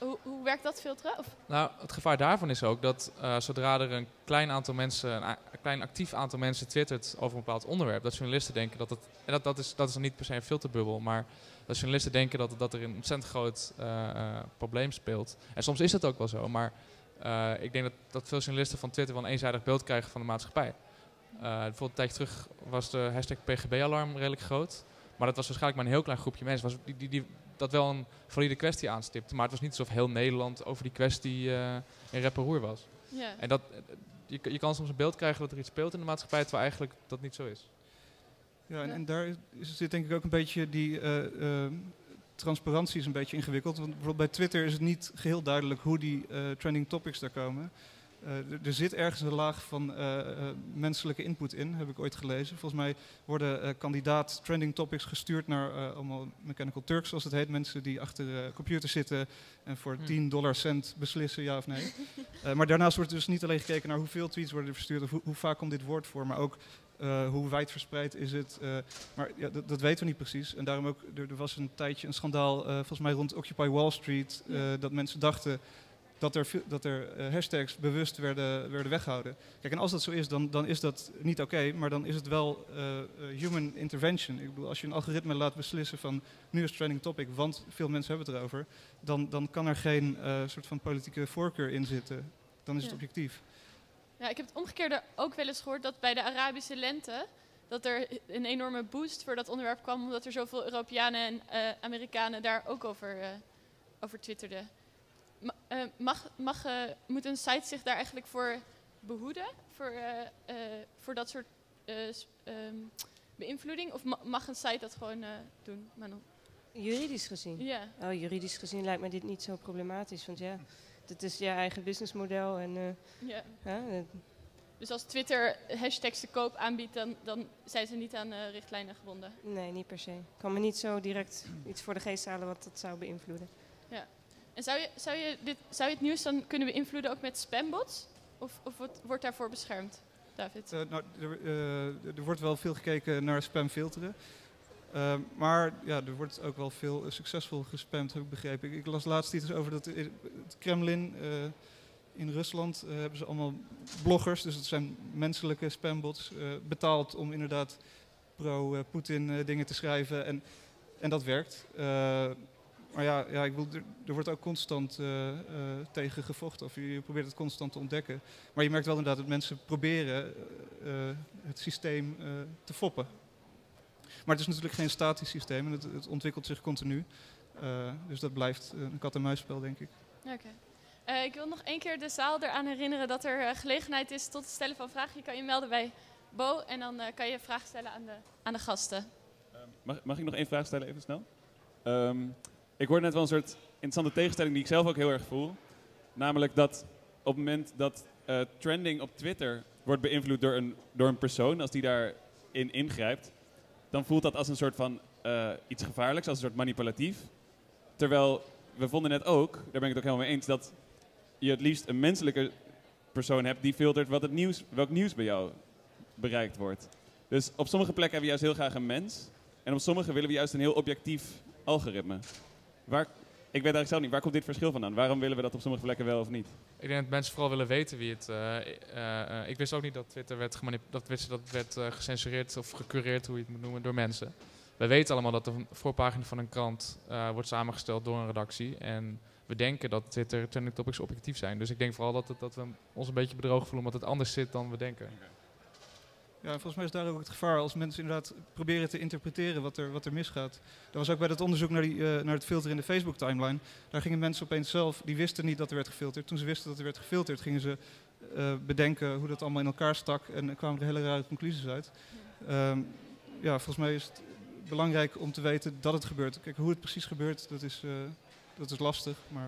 hoe, hoe werkt dat filteren? Of? Nou, het gevaar daarvan is ook dat uh, zodra er een klein aantal mensen, een, a- een klein actief aantal mensen twittert over een bepaald onderwerp, dat journalisten denken dat het, en dat, dat, is, dat is dan niet per se een filterbubbel, maar dat journalisten denken dat, dat er een ontzettend groot uh, uh, probleem speelt. En soms is dat ook wel zo, maar uh, ik denk dat, dat veel journalisten van Twitter wel een eenzijdig beeld krijgen van de maatschappij. Uh, bijvoorbeeld een tijdje terug was de hashtag P G B-alarm redelijk groot, maar dat was waarschijnlijk maar een heel klein groepje mensen. Was die, die, die, dat wel een valide kwestie aanstipte, maar het was niet alsof heel Nederland over die kwestie uh, in rep en roer was. Ja. En dat, je, je kan soms een beeld krijgen dat er iets speelt in de maatschappij, terwijl eigenlijk dat niet zo is. Ja, en, en daar is, zit denk ik ook een beetje die uh, uh, transparantie is een beetje ingewikkeld. Want bijvoorbeeld bij Twitter is het niet geheel duidelijk hoe die uh, trending topics daar komen. Uh, er zit ergens een laag van uh, uh, menselijke input in, heb ik ooit gelezen. Volgens mij worden uh, kandidaat trending topics gestuurd naar uh, allemaal Mechanical Turks, zoals het heet. Mensen die achter uh, computers zitten en voor Hmm. tien dollar cent beslissen ja of nee. uh, maar daarnaast wordt dus niet alleen gekeken naar hoeveel tweets worden er verstuurd of hoe, hoe vaak komt dit woord voor, maar ook uh, hoe wijdverspreid is het. Uh, maar ja, dat, dat weten we niet precies. En daarom ook, er, er was een tijdje een schandaal, uh, volgens mij rond Occupy Wall Street, uh, dat mensen dachten dat er, dat er uh, hashtags bewust werden, werden weggehouden. Kijk, en als dat zo is, dan, dan is dat niet oké, okay, maar dan is het wel uh, uh, human intervention. Ik bedoel, als je een algoritme laat beslissen van nu is trending topic, want veel mensen hebben het erover, dan, dan kan er geen uh, soort van politieke voorkeur in zitten. Dan is Ja. het objectief. Ja, ik heb het omgekeerde ook wel eens gehoord dat bij de Arabische lente dat er een enorme boost voor dat onderwerp kwam, omdat er zoveel Europeanen en uh, Amerikanen daar ook over, uh, over twitterden. Ma- uh, mag, mag, uh, moet een site zich daar eigenlijk voor behoeden? Voor, uh, uh, voor dat soort uh, s- um, beïnvloeding? Of ma- mag een site dat gewoon uh, doen, Manon? Juridisch gezien? Ja. Oh, juridisch gezien lijkt me dit niet zo problematisch. Want ja, dit is je eigen businessmodel. En, uh, Ja. ja, uh, Dus als Twitter hashtags te koop aanbiedt, dan, dan zijn ze niet aan uh, richtlijnen gebonden. nee, niet per se. Ik kan me niet zo direct iets voor de geest halen wat dat zou beïnvloeden. En zou je, zou, je dit, zou je het nieuws dan kunnen beïnvloeden ook met spambots? Of, of wordt, wordt daarvoor beschermd, David? Uh, nou, er, uh, er wordt wel veel gekeken naar spamfilteren. Uh, maar ja, er wordt ook wel veel uh, succesvol gespamd, heb ik begrepen. Ik, ik las laatst iets over dat uh, het Kremlin uh, in Rusland uh, hebben ze allemaal bloggers, dus het zijn menselijke spambots, uh, betaald om inderdaad pro-Poetin uh, dingen te schrijven. En, en dat werkt. Uh, maar ja, ja ik bedoel, er, er wordt ook constant uh, uh, tegen gevochten, of je, je probeert het constant te ontdekken. Maar je merkt wel inderdaad dat mensen proberen uh, het systeem uh, te foppen. Maar het is natuurlijk geen statisch systeem en het, het ontwikkelt zich continu. Uh, dus dat blijft een kat-en-muisspel, denk ik. Oké. Okay. Uh, ik wil nog één keer de zaal eraan herinneren dat er uh, gelegenheid is tot het stellen van vragen. Je kan je melden bij Bo en dan uh, kan je vragen stellen aan de, aan de gasten. Um, mag, mag ik nog één vraag stellen, even snel? Um, ik hoorde net wel een soort interessante tegenstelling die ik zelf ook heel erg voel. Namelijk dat op het moment dat uh, trending op Twitter wordt beïnvloed door een, door een persoon, als die daarin ingrijpt, dan voelt dat als een soort van uh, iets gevaarlijks, als een soort manipulatief. Terwijl, we vonden net ook, daar ben ik het ook helemaal mee eens, dat je het liefst een menselijke persoon hebt die filtert wat het nieuws, welk nieuws bij jou bereikt wordt. Dus op sommige plekken hebben we juist heel graag een mens. En op sommige willen we juist een heel objectief algoritme. Waar, ik weet eigenlijk zelf niet, waar komt dit verschil vandaan? Waarom willen we dat op sommige plekken wel of niet? Ik denk dat mensen vooral willen weten wie het... Uh, uh, uh, ik wist ook niet dat Twitter werd, gemanip- dat wist, dat werd uh, gecensureerd of gecureerd, hoe je het moet noemen, door mensen. Wij weten allemaal dat de voorpagina van een krant uh, wordt samengesteld door een redactie. En we denken dat Twitter trending topics objectief zijn. Dus ik denk vooral dat, het, dat we ons een beetje bedrogen voelen omdat het anders zit dan we denken. Ja, en volgens mij is daar ook het gevaar als mensen inderdaad proberen te interpreteren wat er, wat er misgaat. Dat was ook bij dat onderzoek naar, die, uh, naar het filteren in de Facebook-timeline. Daar gingen mensen opeens zelf, die wisten niet dat er werd gefilterd. Toen ze wisten dat er werd gefilterd, gingen ze uh, bedenken hoe dat allemaal in elkaar stak. En er kwamen er hele rare conclusies uit. Um, ja, volgens mij is het belangrijk om te weten dat het gebeurt. Kijk, hoe het precies gebeurt, dat is, uh, dat is lastig. Maar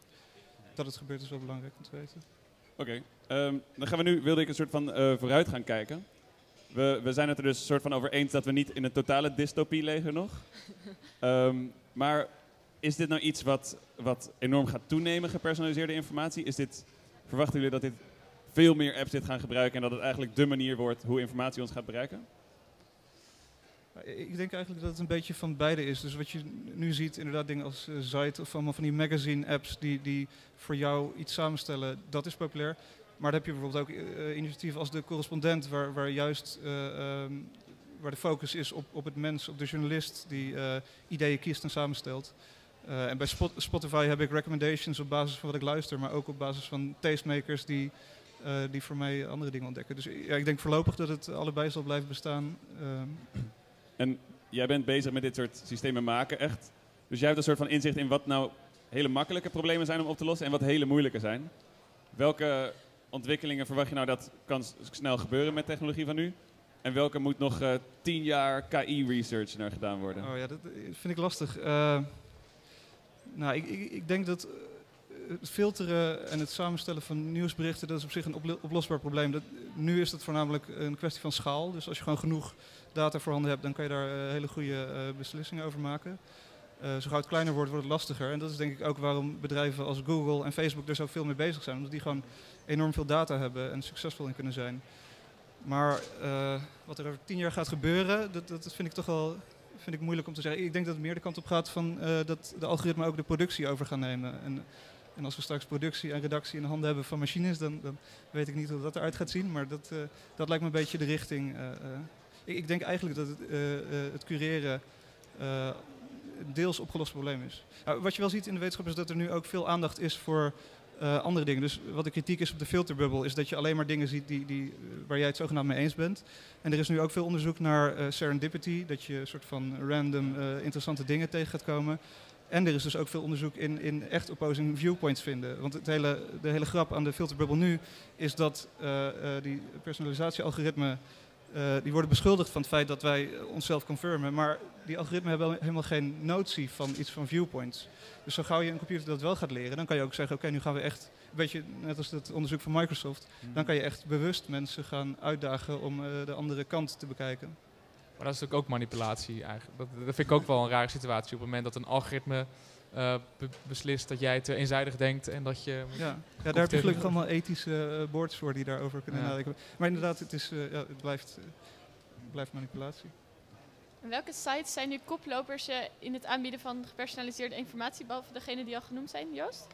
dat het gebeurt is wel belangrijk om te weten. Oké, okay. um, dan gaan we nu, wilde ik een soort van uh, vooruit gaan kijken. We, we zijn het er dus een soort van over eens dat we niet in een totale dystopie leven nog. Um, maar is dit nou iets wat, wat enorm gaat toenemen, gepersonaliseerde informatie? Is dit, verwachten jullie dat dit veel meer apps dit gaan gebruiken en dat het eigenlijk dé manier wordt hoe informatie ons gaat bereiken? Ik denk eigenlijk dat het een beetje van beide is. Dus wat je nu ziet, inderdaad dingen als uh, Zeit of allemaal van die magazine-apps die, die voor jou iets samenstellen, dat is populair. Maar dan heb je bijvoorbeeld ook uh, initiatieven als de Correspondent, waar, waar juist uh, um, waar de focus is op, op het mens, op de journalist die uh, ideeën kiest en samenstelt. Uh, en bij Spot- Spotify heb ik recommendations op basis van wat ik luister, maar ook op basis van tastemakers die, uh, die voor mij andere dingen ontdekken. Dus ja, ik denk voorlopig dat het allebei zal blijven bestaan. Uh, En jij bent bezig met dit soort systemen maken, echt. Dus jij hebt een soort van inzicht in wat nou hele makkelijke problemen zijn om op te lossen en wat hele moeilijke zijn. Welke ontwikkelingen verwacht je nou dat kan s- snel gebeuren met technologie van nu? En welke moet nog uh, tien jaar K I-research naar gedaan worden? Oh ja, dat uh, vind ik lastig. Uh, nou, ik, ik, ik denk dat uh, het filteren en het samenstellen van nieuwsberichten, dat is op zich een oplo- oplosbaar probleem. Dat, nu is het voornamelijk een kwestie van schaal. Dus als je gewoon genoeg data voorhanden hebt, dan kan je daar uh, hele goede uh, beslissingen over maken. Uh, zo gauw het kleiner wordt, wordt het lastiger. En dat is denk ik ook waarom bedrijven als Google en Facebook er zo veel mee bezig zijn. Omdat die gewoon enorm veel data hebben en succesvol in kunnen zijn. Maar uh, wat er over tien jaar gaat gebeuren, dat, dat vind ik toch wel vind ik moeilijk om te zeggen. Ik denk dat het meer de kant op gaat van uh, dat de algoritmen ook de productie over gaan nemen. En, en als we straks productie en redactie in de handen hebben van machines, dan, dan weet ik niet hoe dat eruit gaat zien. Maar dat, uh, dat lijkt me een beetje de richting. Uh, uh. Ik, ik denk eigenlijk dat het, uh, uh, het cureren uh, deels opgelost probleem is. Nou, wat je wel ziet in de wetenschap is dat er nu ook veel aandacht is voor uh, andere dingen. Dus wat de kritiek is op de filterbubbel is dat je alleen maar dingen ziet die, die, waar jij het zogenaamd mee eens bent. En er is nu ook veel onderzoek naar uh, serendipity, dat je een soort van random uh, interessante dingen tegen gaat komen. En er is dus ook veel onderzoek in, in echt opposing viewpoints vinden. Want het hele, de hele grap aan de filterbubbel nu is dat uh, uh, die personalisatiealgoritmen Uh, die worden beschuldigd van het feit dat wij uh, onszelf confirmen. Maar die algoritmen hebben helemaal geen notie van iets van viewpoints. Dus zo gauw je een computer dat wel gaat leren, dan kan je ook zeggen, oké, okay, nu gaan we echt, een beetje net als het onderzoek van Microsoft, mm. dan kan je echt bewust mensen gaan uitdagen om uh, de andere kant te bekijken. Maar dat is natuurlijk ook manipulatie eigenlijk. Dat, dat vind ik ook wel een rare situatie. Op het moment dat een algoritme uh, be- beslist dat jij te eenzijdig denkt en dat je... Ja, ja daar heb je gelukkig allemaal ethische uh, boards voor die daarover kunnen ja. nadenken. Maar inderdaad, het, is, uh, ja, het blijft, uh, blijft manipulatie. En welke sites zijn nu koplopers uh, in het aanbieden van gepersonaliseerde informatie, behalve degene die al genoemd zijn, Joost?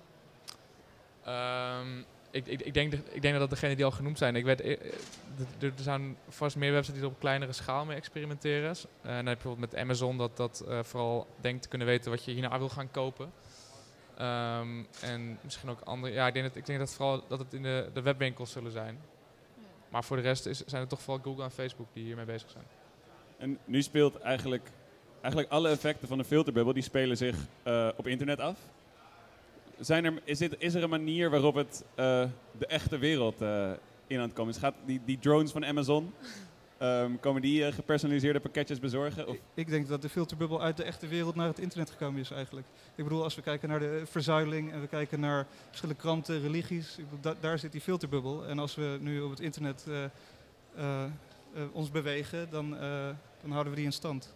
Um, ik, ik, ik, denk de, ik denk dat dat degenen die al genoemd zijn. Ik weet, er, er zijn vast meer websites die er op kleinere schaal mee experimenteren. Uh, dan heb je bijvoorbeeld met Amazon dat dat uh, vooral denkt te kunnen weten wat je hierna wil gaan kopen. Um, en misschien ook andere. Ja, ik denk dat, ik denk dat vooral dat het in de, de webwinkels zullen zijn. Maar voor de rest is, zijn het toch vooral Google en Facebook die hiermee bezig zijn. En nu speelt eigenlijk, eigenlijk alle effecten van de filterbubbel, die spelen zich uh, op internet af. Zijn er, is, dit, is er een manier waarop het uh, de echte wereld uh, in aan het komen is? Gaat die, die drones van Amazon, um, komen die uh, gepersonaliseerde pakketjes bezorgen? Of? Ik, ik denk dat de filterbubbel uit de echte wereld naar het internet gekomen is eigenlijk. Ik bedoel, als we kijken naar de verzuiling en we kijken naar verschillende kranten, religies, ik bedoel, da, daar zit die filterbubbel. En als we nu op het internet uh, uh, uh, ons bewegen, dan, uh, dan houden we die in stand.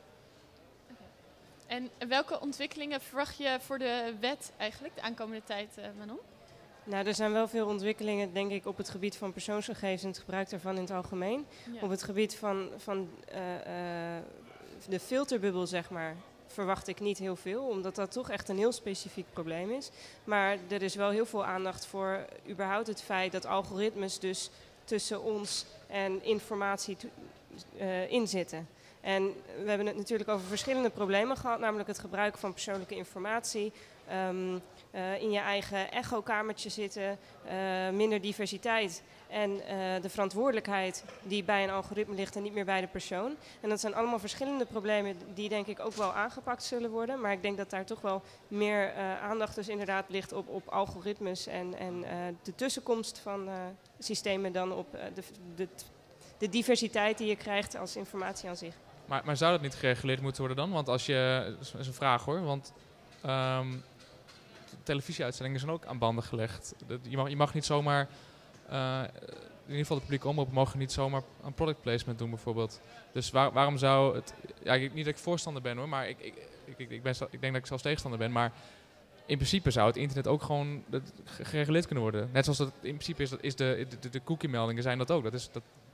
En welke ontwikkelingen verwacht je voor de wet eigenlijk de aankomende tijd, uh, Manon? Nou, er zijn wel veel ontwikkelingen, denk ik, op het gebied van persoonsgegevens en het gebruik daarvan in het algemeen. Ja. Op het gebied van, van uh, uh, de filterbubbel, zeg maar, verwacht ik niet heel veel, omdat dat toch echt een heel specifiek probleem is. Maar er is wel heel veel aandacht voor überhaupt het feit dat algoritmes dus tussen ons en informatie to- uh, inzitten. En we hebben het natuurlijk over verschillende problemen gehad, namelijk het gebruik van persoonlijke informatie, um, uh, in je eigen echokamertje zitten, uh, minder diversiteit en uh, de verantwoordelijkheid die bij een algoritme ligt en niet meer bij de persoon. En dat zijn allemaal verschillende problemen die denk ik ook wel aangepakt zullen worden, maar ik denk dat daar toch wel meer uh, aandacht dus inderdaad ligt op, op algoritmes en, en uh, de tussenkomst van uh, systemen dan op uh, de, de, de diversiteit die je krijgt als informatie aan zich. Maar, maar zou dat niet gereguleerd moeten worden dan? Want als je, dat is een vraag hoor, want um, televisieuitzendingen zijn ook aan banden gelegd. Dat, je, mag, je mag niet zomaar, uh, in ieder geval de publieke omroep mogen niet zomaar een product placement doen bijvoorbeeld. Dus waar, waarom zou het, ja, ik, niet dat ik voorstander ben hoor, maar ik, ik, ik, ik, ben, ik denk dat ik zelfs tegenstander ben, maar in principe zou het internet ook gewoon dat, gereguleerd kunnen worden. Net zoals dat in principe is, dat is de, de, de cookie meldingen zijn dat ook. Dat is, dat,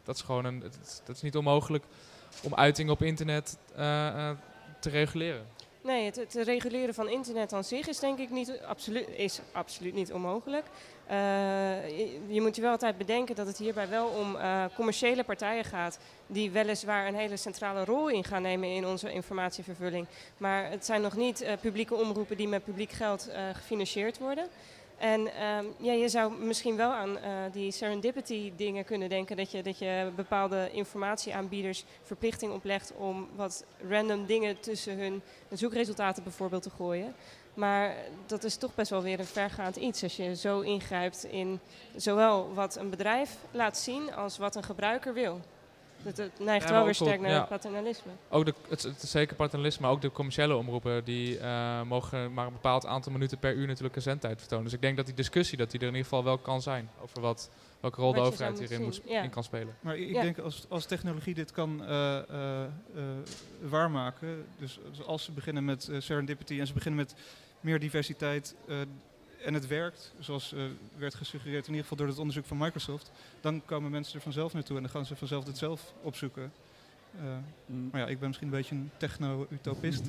dat is gewoon een, het, dat is niet onmogelijk om uitingen op internet uh, uh, te reguleren. Nee, het, het reguleren van internet aan zich is denk ik niet, absoluut, is absoluut niet onmogelijk. Uh, je, je moet je wel altijd bedenken dat het hierbij wel om uh, commerciële partijen gaat die weliswaar een hele centrale rol in gaan nemen in onze informatievervulling. Maar het zijn nog niet uh, publieke omroepen die met publiek geld uh, gefinancierd worden. En um, ja, je zou misschien wel aan uh, die serendipity dingen kunnen denken. Dat je, dat je bepaalde informatieaanbieders verplichting oplegt om wat random dingen tussen hun zoekresultaten bijvoorbeeld te gooien. Maar dat is toch best wel weer een vergaand iets als je zo ingrijpt in zowel wat een bedrijf laat zien als wat een gebruiker wil. Dat het neigt Ja, wel maar weer ook sterk op- naar ja. paternalisme. Ook de, het, het is zeker paternalisme, maar ook de commerciële omroepen die uh, mogen maar een bepaald aantal minuten per uur natuurlijk een zendtijd vertonen. Dus ik denk dat die discussie dat die er in ieder geval wel kan zijn over wat, welke rol Wat de je overheid zou hierin moeten moet, zien, ja. in kan spelen. Maar ik Ja. denk als, als technologie dit kan uh, uh, uh, waarmaken, dus als ze beginnen met uh, serendipity en ze beginnen met meer diversiteit uh, en het werkt, zoals uh, werd gesuggereerd in ieder geval door het onderzoek van Microsoft, dan komen mensen er vanzelf naartoe en dan gaan ze vanzelf het zelf opzoeken. Uh, Mm. maar ja, ik ben misschien een beetje een techno-utopist.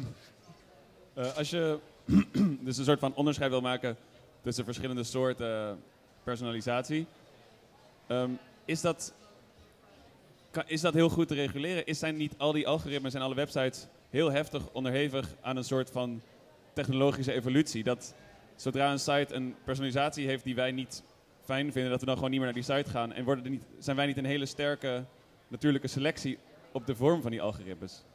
Uh, als je dus een soort van onderscheid wil maken tussen verschillende soorten personalisatie, um, is, dat, kan, is dat heel goed te reguleren? Is zijn niet al die algoritmes en alle websites heel heftig onderhevig aan een soort van technologische evolutie? Dat zodra een site een personalisatie heeft die wij niet fijn vinden, dat we dan gewoon niet meer naar die site gaan. En worden er niet, zijn wij niet een hele sterke natuurlijke selectie op de vorm van die algoritmes?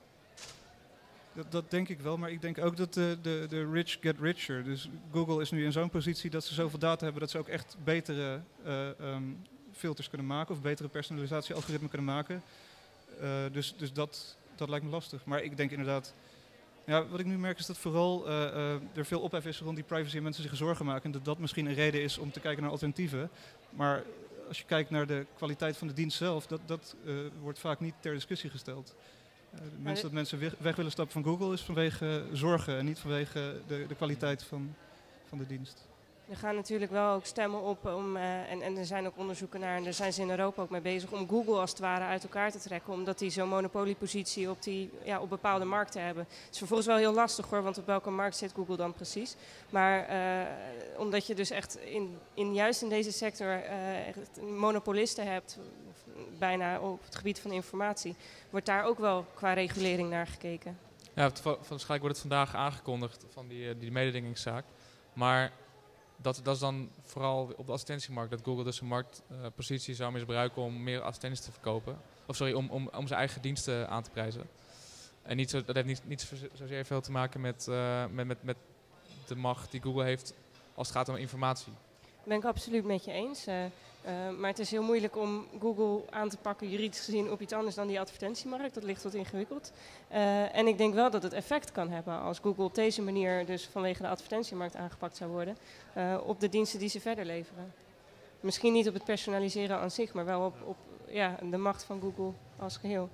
Dat, dat denk ik wel, maar ik denk ook dat de, de, de rich get richer. Dus Google is nu in zo'n positie dat ze zoveel data hebben dat ze ook echt betere uh, um, filters kunnen maken of betere personalisatie-algoritmen kunnen maken. Uh, dus dus dat, dat lijkt me lastig. Maar ik denk inderdaad, ja, wat ik nu merk is dat vooral uh, uh, er veel ophef is rond die privacy en mensen zich zorgen maken. En dat dat misschien een reden is om te kijken naar alternatieven. Maar als je kijkt naar de kwaliteit van de dienst zelf, dat, dat uh, wordt vaak niet ter discussie gesteld. Uh, de mensen dat mensen weg, weg willen stappen van Google is vanwege uh, zorgen en niet vanwege de, de kwaliteit van, van de dienst. Er gaan natuurlijk wel ook stemmen op, om, uh, en, en er zijn ook onderzoeken naar, en daar zijn ze in Europa ook mee bezig, om Google als het ware uit elkaar te trekken, omdat die zo'n monopoliepositie op, die, ja, op bepaalde markten hebben. Het is vervolgens wel heel lastig hoor, want op welke markt zit Google dan precies? Maar uh, omdat je dus echt in, in, juist in deze sector uh, echt monopolisten hebt, bijna op het gebied van informatie, wordt daar ook wel qua regulering naar gekeken. Ja, het- waarschijnlijk wordt het vandaag aangekondigd van die, uh, die mededingingszaak. Maar dat, dat is dan vooral op de advertentiemarkt, dat Google dus zijn marktpositie uh, zou misbruiken om meer advertenties te verkopen. Of sorry, om, om, om zijn eigen diensten aan te prijzen. En niet zo, dat heeft niet, niet zo- zozeer veel te maken met, uh, met, met, met de macht die Google heeft als het gaat om informatie. Dat ben ik absoluut met je eens. Uh, uh, maar het is heel moeilijk om Google aan te pakken, juridisch gezien, op iets anders dan die advertentiemarkt. Dat ligt wat ingewikkeld. Uh, en ik denk wel dat het effect kan hebben als Google op deze manier, dus vanwege de advertentiemarkt, aangepakt zou worden. Uh, op de diensten die ze verder leveren. Misschien niet op het personaliseren aan zich, maar wel op, op ja, de macht van Google als geheel.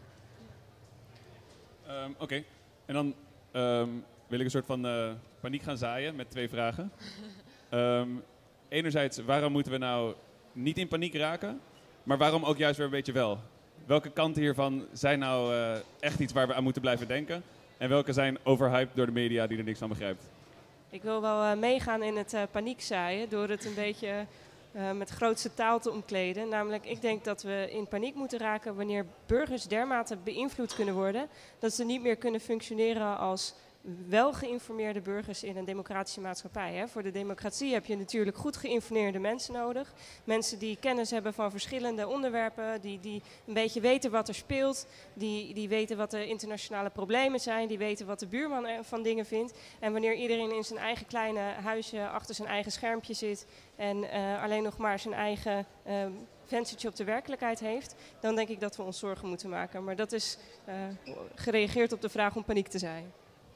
Um, Oké, okay. En dan um, wil ik een soort van uh, paniek gaan zaaien met twee vragen. Um, enerzijds, waarom moeten we nou niet in paniek raken? Maar waarom ook juist weer een beetje wel? Welke kanten hiervan zijn nou uh, echt iets waar we aan moeten blijven denken? En welke zijn overhyped door de media die er niks van begrijpt? Ik wil wel uh, meegaan in het uh, paniek zaaien door het een beetje uh, met grootste taal te omkleden. Namelijk, ik denk dat we in paniek moeten raken wanneer burgers dermate beïnvloed kunnen worden dat ze niet meer kunnen functioneren als wel geïnformeerde burgers in een democratische maatschappij. Hè. Voor de democratie heb je natuurlijk goed geïnformeerde mensen nodig. Mensen die kennis hebben van verschillende onderwerpen, die, die een beetje weten wat er speelt, die, die weten wat de internationale problemen zijn, die weten wat de buurman van dingen vindt. En wanneer iedereen in zijn eigen kleine huisje achter zijn eigen schermpje zit en uh, alleen nog maar zijn eigen uh, venstertje op de werkelijkheid heeft, dan denk ik dat we ons zorgen moeten maken. Maar dat is uh, gereageerd op de vraag om paniek te zaaien.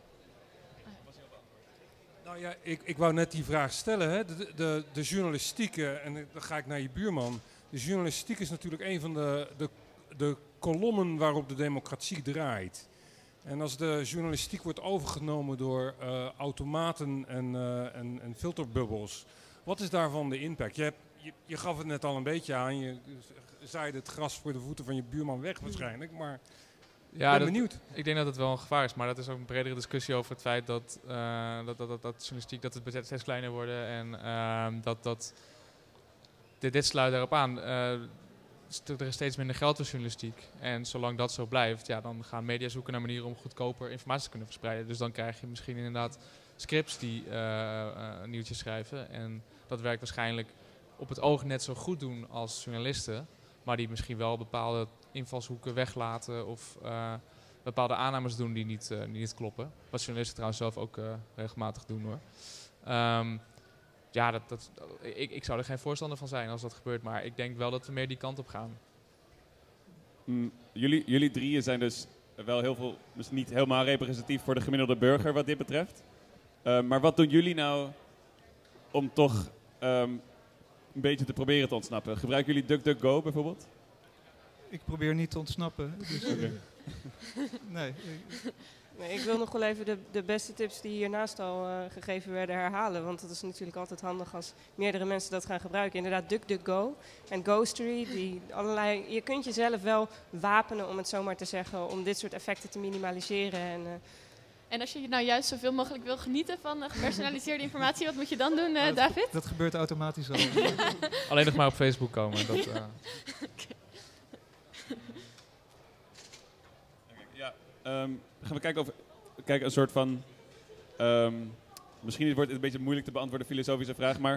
Nou ja, ik, ik wou net die vraag stellen. Hè. De, de, de journalistieke, en dan ga ik naar je buurman. De journalistiek is natuurlijk een van de, de, de kolommen waarop de democratie draait. En als de journalistiek wordt overgenomen door uh, automaten en, uh, en, en filterbubbels, wat is daarvan de impact? Je hebt, je, je gaf het net al een beetje aan. Je zaaide het gras voor de voeten van je buurman weg waarschijnlijk. Maar ik Ja, ben dat, benieuwd. ik denk dat het wel een gevaar is, maar dat is ook een bredere discussie over het feit dat, uh, dat, dat, dat, dat journalistiek, dat het budget steeds kleiner worden en uh, dat, dat dit, dit sluit daarop aan. Uh, er is steeds minder geld voor journalistiek en zolang dat zo blijft, ja, dan gaan media zoeken naar manieren om goedkoper informatie te kunnen verspreiden. Dus dan krijg je misschien inderdaad scripts die uh, uh, nieuwtjes schrijven en dat werkt waarschijnlijk op het oog net zo goed doen als journalisten, maar die misschien wel bepaalde invalshoeken weglaten of uh, bepaalde aannames doen die niet, uh, die niet kloppen. Wat journalisten trouwens zelf ook uh, regelmatig doen hoor. Um, ja, dat, dat, ik, ik zou er geen voorstander van zijn als dat gebeurt, maar ik denk wel dat we meer die kant op gaan. Mm, jullie, jullie drieën zijn dus wel heel veel, dus niet helemaal representatief voor de gemiddelde burger wat dit betreft. Uh, maar wat doen jullie nou om toch um, een beetje te proberen te ontsnappen? Gebruiken jullie DuckDuckGo bijvoorbeeld? Ik probeer niet te ontsnappen. Dus, Okay. nee. Nee, ik wil nog wel even de, de beste tips die hiernaast al uh, gegeven werden herhalen. Want het is natuurlijk altijd handig als meerdere mensen dat gaan gebruiken. Inderdaad, DuckDuckGo en Ghostery. Die allerlei, je kunt jezelf wel wapenen, om het zo maar te zeggen, om dit soort effecten te minimaliseren. En, uh, En als je nou juist zoveel mogelijk wil genieten van uh, gepersonaliseerde informatie, wat moet je dan doen, uh, dat, David? Dat gebeurt automatisch al. Alleen nog maar op Facebook komen. Dat, uh... Okay. Ja, um, gaan we kijken of kijken een soort van. Um, misschien wordt het een beetje moeilijk te beantwoorden, filosofische vraag, maar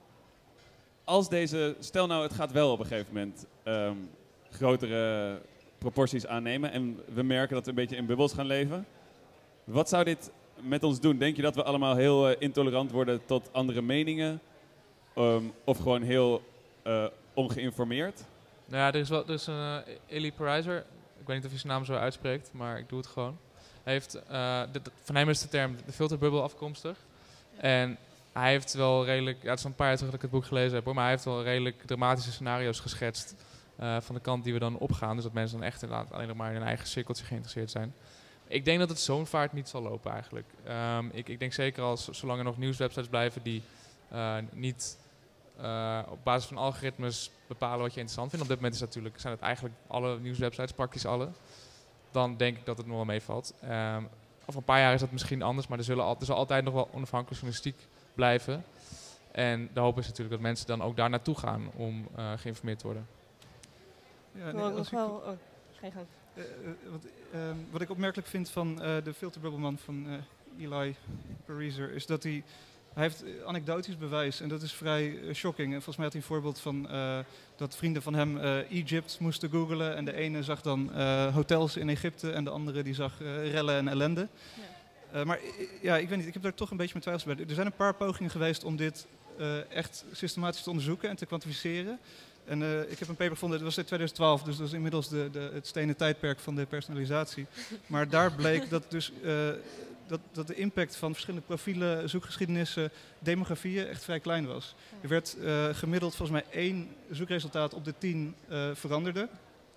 als deze, stel nou het gaat wel op een gegeven moment um, grotere proporties aannemen en we merken dat we een beetje in bubbels gaan leven, wat zou dit met ons doen? Denk je dat we allemaal heel uh, intolerant worden tot andere meningen, um, of gewoon heel uh, ongeïnformeerd? Nou ja, er is wel, er is een uh, Elie Pariser. Ik weet niet of je zijn naam zo uitspreekt, maar ik doe het gewoon. Hij heeft, uh, de, de, van hem is de term de filterbubbel afkomstig. En hij heeft wel redelijk, ja, het is al een paar jaar terug dat ik het boek gelezen heb hoor, maar hij heeft wel redelijk dramatische scenario's geschetst uh, van de kant die we dan opgaan. Dus dat mensen dan echt inderdaad alleen nog maar in hun eigen cirkeltje geïnteresseerd zijn. Ik denk dat het zo'n vaart niet zal lopen eigenlijk. Um, ik, ik denk zeker als zolang er nog nieuwswebsites blijven die uh, niet uh, op basis van algoritmes bepalen wat je interessant vindt. Op dit moment is natuurlijk, zijn het eigenlijk alle nieuwswebsites, praktisch alle. Dan denk ik dat het nog wel meevalt. Um, over een paar jaar is dat misschien anders, maar er, zullen al, er zal altijd nog wel onafhankelijke journalistiek blijven. En de hoop is natuurlijk dat mensen dan ook daar naartoe gaan om uh, geïnformeerd te worden. Ja, ik nee, wil ook als nog ik- wel... Oh, ga je gang. Eh, eh, wat, ehm, wat ik opmerkelijk vind van eh, de filterbubbelman van eh, Eli Pariser is dat hij, hij heeft eh, anekdotisch bewijs en dat is vrij eh, shocking. En volgens mij had hij een voorbeeld van eh, dat vrienden van hem eh, Egypt moesten googlen en de ene zag dan eh, hotels in Egypte en de andere die zag eh, rellen en ellende. Ja. Eh, maar i- ja, ik weet niet, ik heb daar toch een beetje mijn twijfels bij. Er zijn een paar pogingen geweest om dit eh, echt systematisch te onderzoeken en te kwantificeren. En uh, ik heb een paper gevonden, dat was in twintig twaalf, dus dat is inmiddels de, de, het stenen tijdperk van de personalisatie. Maar daar bleek dat, dus, uh, dat, dat de impact van verschillende profielen, zoekgeschiedenissen, demografieën echt vrij klein was. Er werd uh, gemiddeld volgens mij één zoekresultaat op de tien uh, veranderde.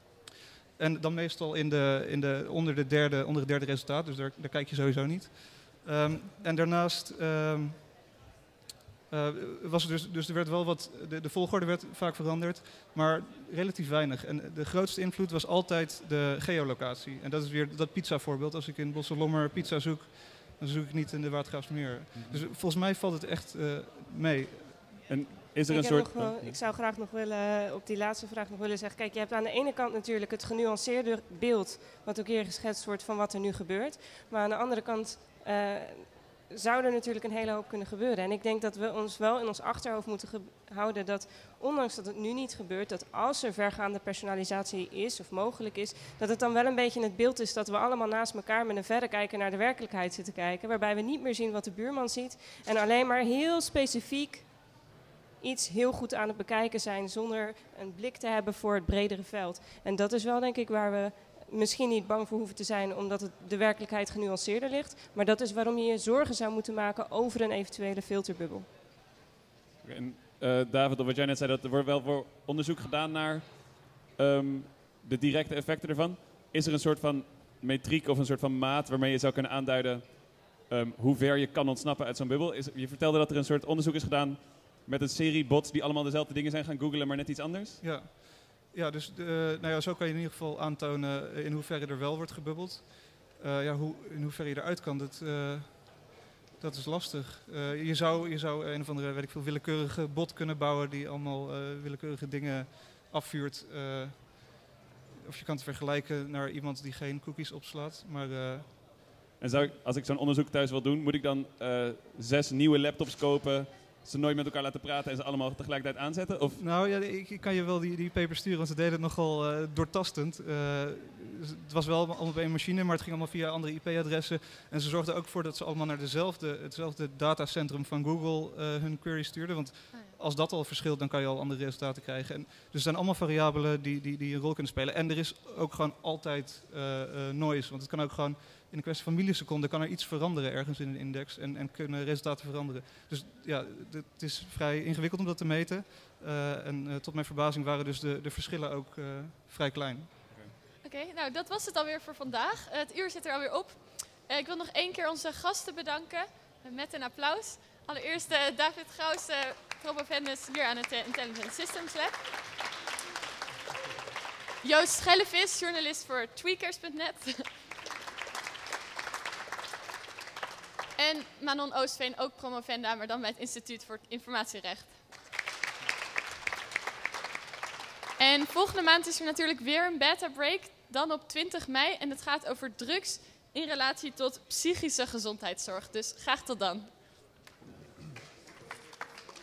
En dan meestal in de, in de, onder, de derde, onder het derde resultaat, dus daar, daar kijk je sowieso niet. Um, en daarnaast... Um, Uh, was er dus, dus er werd wel wat, de, de volgorde werd vaak veranderd, maar relatief weinig. En de grootste invloed was altijd de geolocatie. En dat is weer dat pizza voorbeeld. Als ik in Bosselommer pizza zoek, dan zoek ik niet in de Watergraafsmeer. Mhm. Dus volgens mij valt het echt uh, mee. En is er Ik, een heb soort... nog wel- ik zou graag nog willen, op die laatste vraag nog willen zeggen. Kijk, je hebt aan de ene kant natuurlijk het genuanceerde beeld, wat ook hier geschetst wordt van wat er nu gebeurt. Maar aan de andere kant uh, zou er natuurlijk een hele hoop kunnen gebeuren. En ik denk dat we ons wel in ons achterhoofd moeten ge- houden dat, ondanks dat het nu niet gebeurt, dat als er vergaande personalisatie is of mogelijk is, dat het dan wel een beetje het beeld is dat we allemaal naast elkaar met een verrekijker naar de werkelijkheid zitten kijken, waarbij we niet meer zien wat de buurman ziet en alleen maar heel specifiek iets heel goed aan het bekijken zijn zonder een blik te hebben voor het bredere veld. En dat is wel denk ik waar we misschien niet bang voor hoeven te zijn omdat het de werkelijkheid genuanceerder ligt, maar dat is waarom je je zorgen zou moeten maken over een eventuele filterbubbel. En, uh, David, op wat jij net zei, dat er wordt wel voor onderzoek gedaan naar um, de directe effecten ervan. Is er een soort van metriek of een soort van maat waarmee je zou kunnen aanduiden um, hoe ver je kan ontsnappen uit zo'n bubbel? Is, je vertelde dat er een soort onderzoek is gedaan met een serie bots die allemaal dezelfde dingen zijn gaan googlen, maar net iets anders? Ja, ja dus de, nou ja, zo kan je in ieder geval aantonen in hoeverre er wel wordt gebubbeld. Uh, ja, hoe, in hoeverre je eruit kan, dat, uh, dat is lastig. Uh, je, zou, je zou een of andere, weet ik veel, willekeurige bot kunnen bouwen die allemaal uh, willekeurige dingen afvuurt. Uh, of je kan het vergelijken naar iemand die geen cookies opslaat. Maar, uh, en zou ik, als ik zo'n onderzoek thuis wil doen, moet ik dan uh, zes nieuwe laptops kopen, ze nooit met elkaar laten praten en ze allemaal tegelijkertijd aanzetten? Of? Nou ja, ik, ik kan je wel die, die paper sturen, want ze deden het nogal uh, doortastend. Uh, het was wel allemaal op één machine, maar het ging allemaal via andere I P-adressen. En ze zorgden ook voor dat ze allemaal naar dezelfde, hetzelfde datacentrum van Google uh, hun query stuurden. Want als dat al verschilt, dan kan je al andere resultaten krijgen. En, dus er zijn allemaal variabelen die, die, die een rol kunnen spelen. En er is ook gewoon altijd uh, uh, noise, want het kan ook gewoon in een kwestie van milliseconden kan er iets veranderen ergens in een index en, en kunnen resultaten veranderen. Dus ja, het is vrij ingewikkeld om dat te meten. Uh, en uh, tot mijn verbazing waren dus de, de verschillen ook uh, vrij klein. Oké, okay, nou dat was het alweer voor vandaag. Uh, het uur zit er alweer op. Uh, ik wil nog één keer onze gasten bedanken uh, met een applaus. Allereerst uh, David Gauws, uh, promovendus hier aan het uh, Intelligent Systems Lab. Joost Schellevis, journalist voor tweakers punt net. En Manon Oostveen, ook promovenda, maar dan bij het Instituut voor Informatierecht. En volgende maand is er natuurlijk weer een beta break, dan op twintig mei. En het gaat over drugs in relatie tot psychische gezondheidszorg. Dus graag tot dan.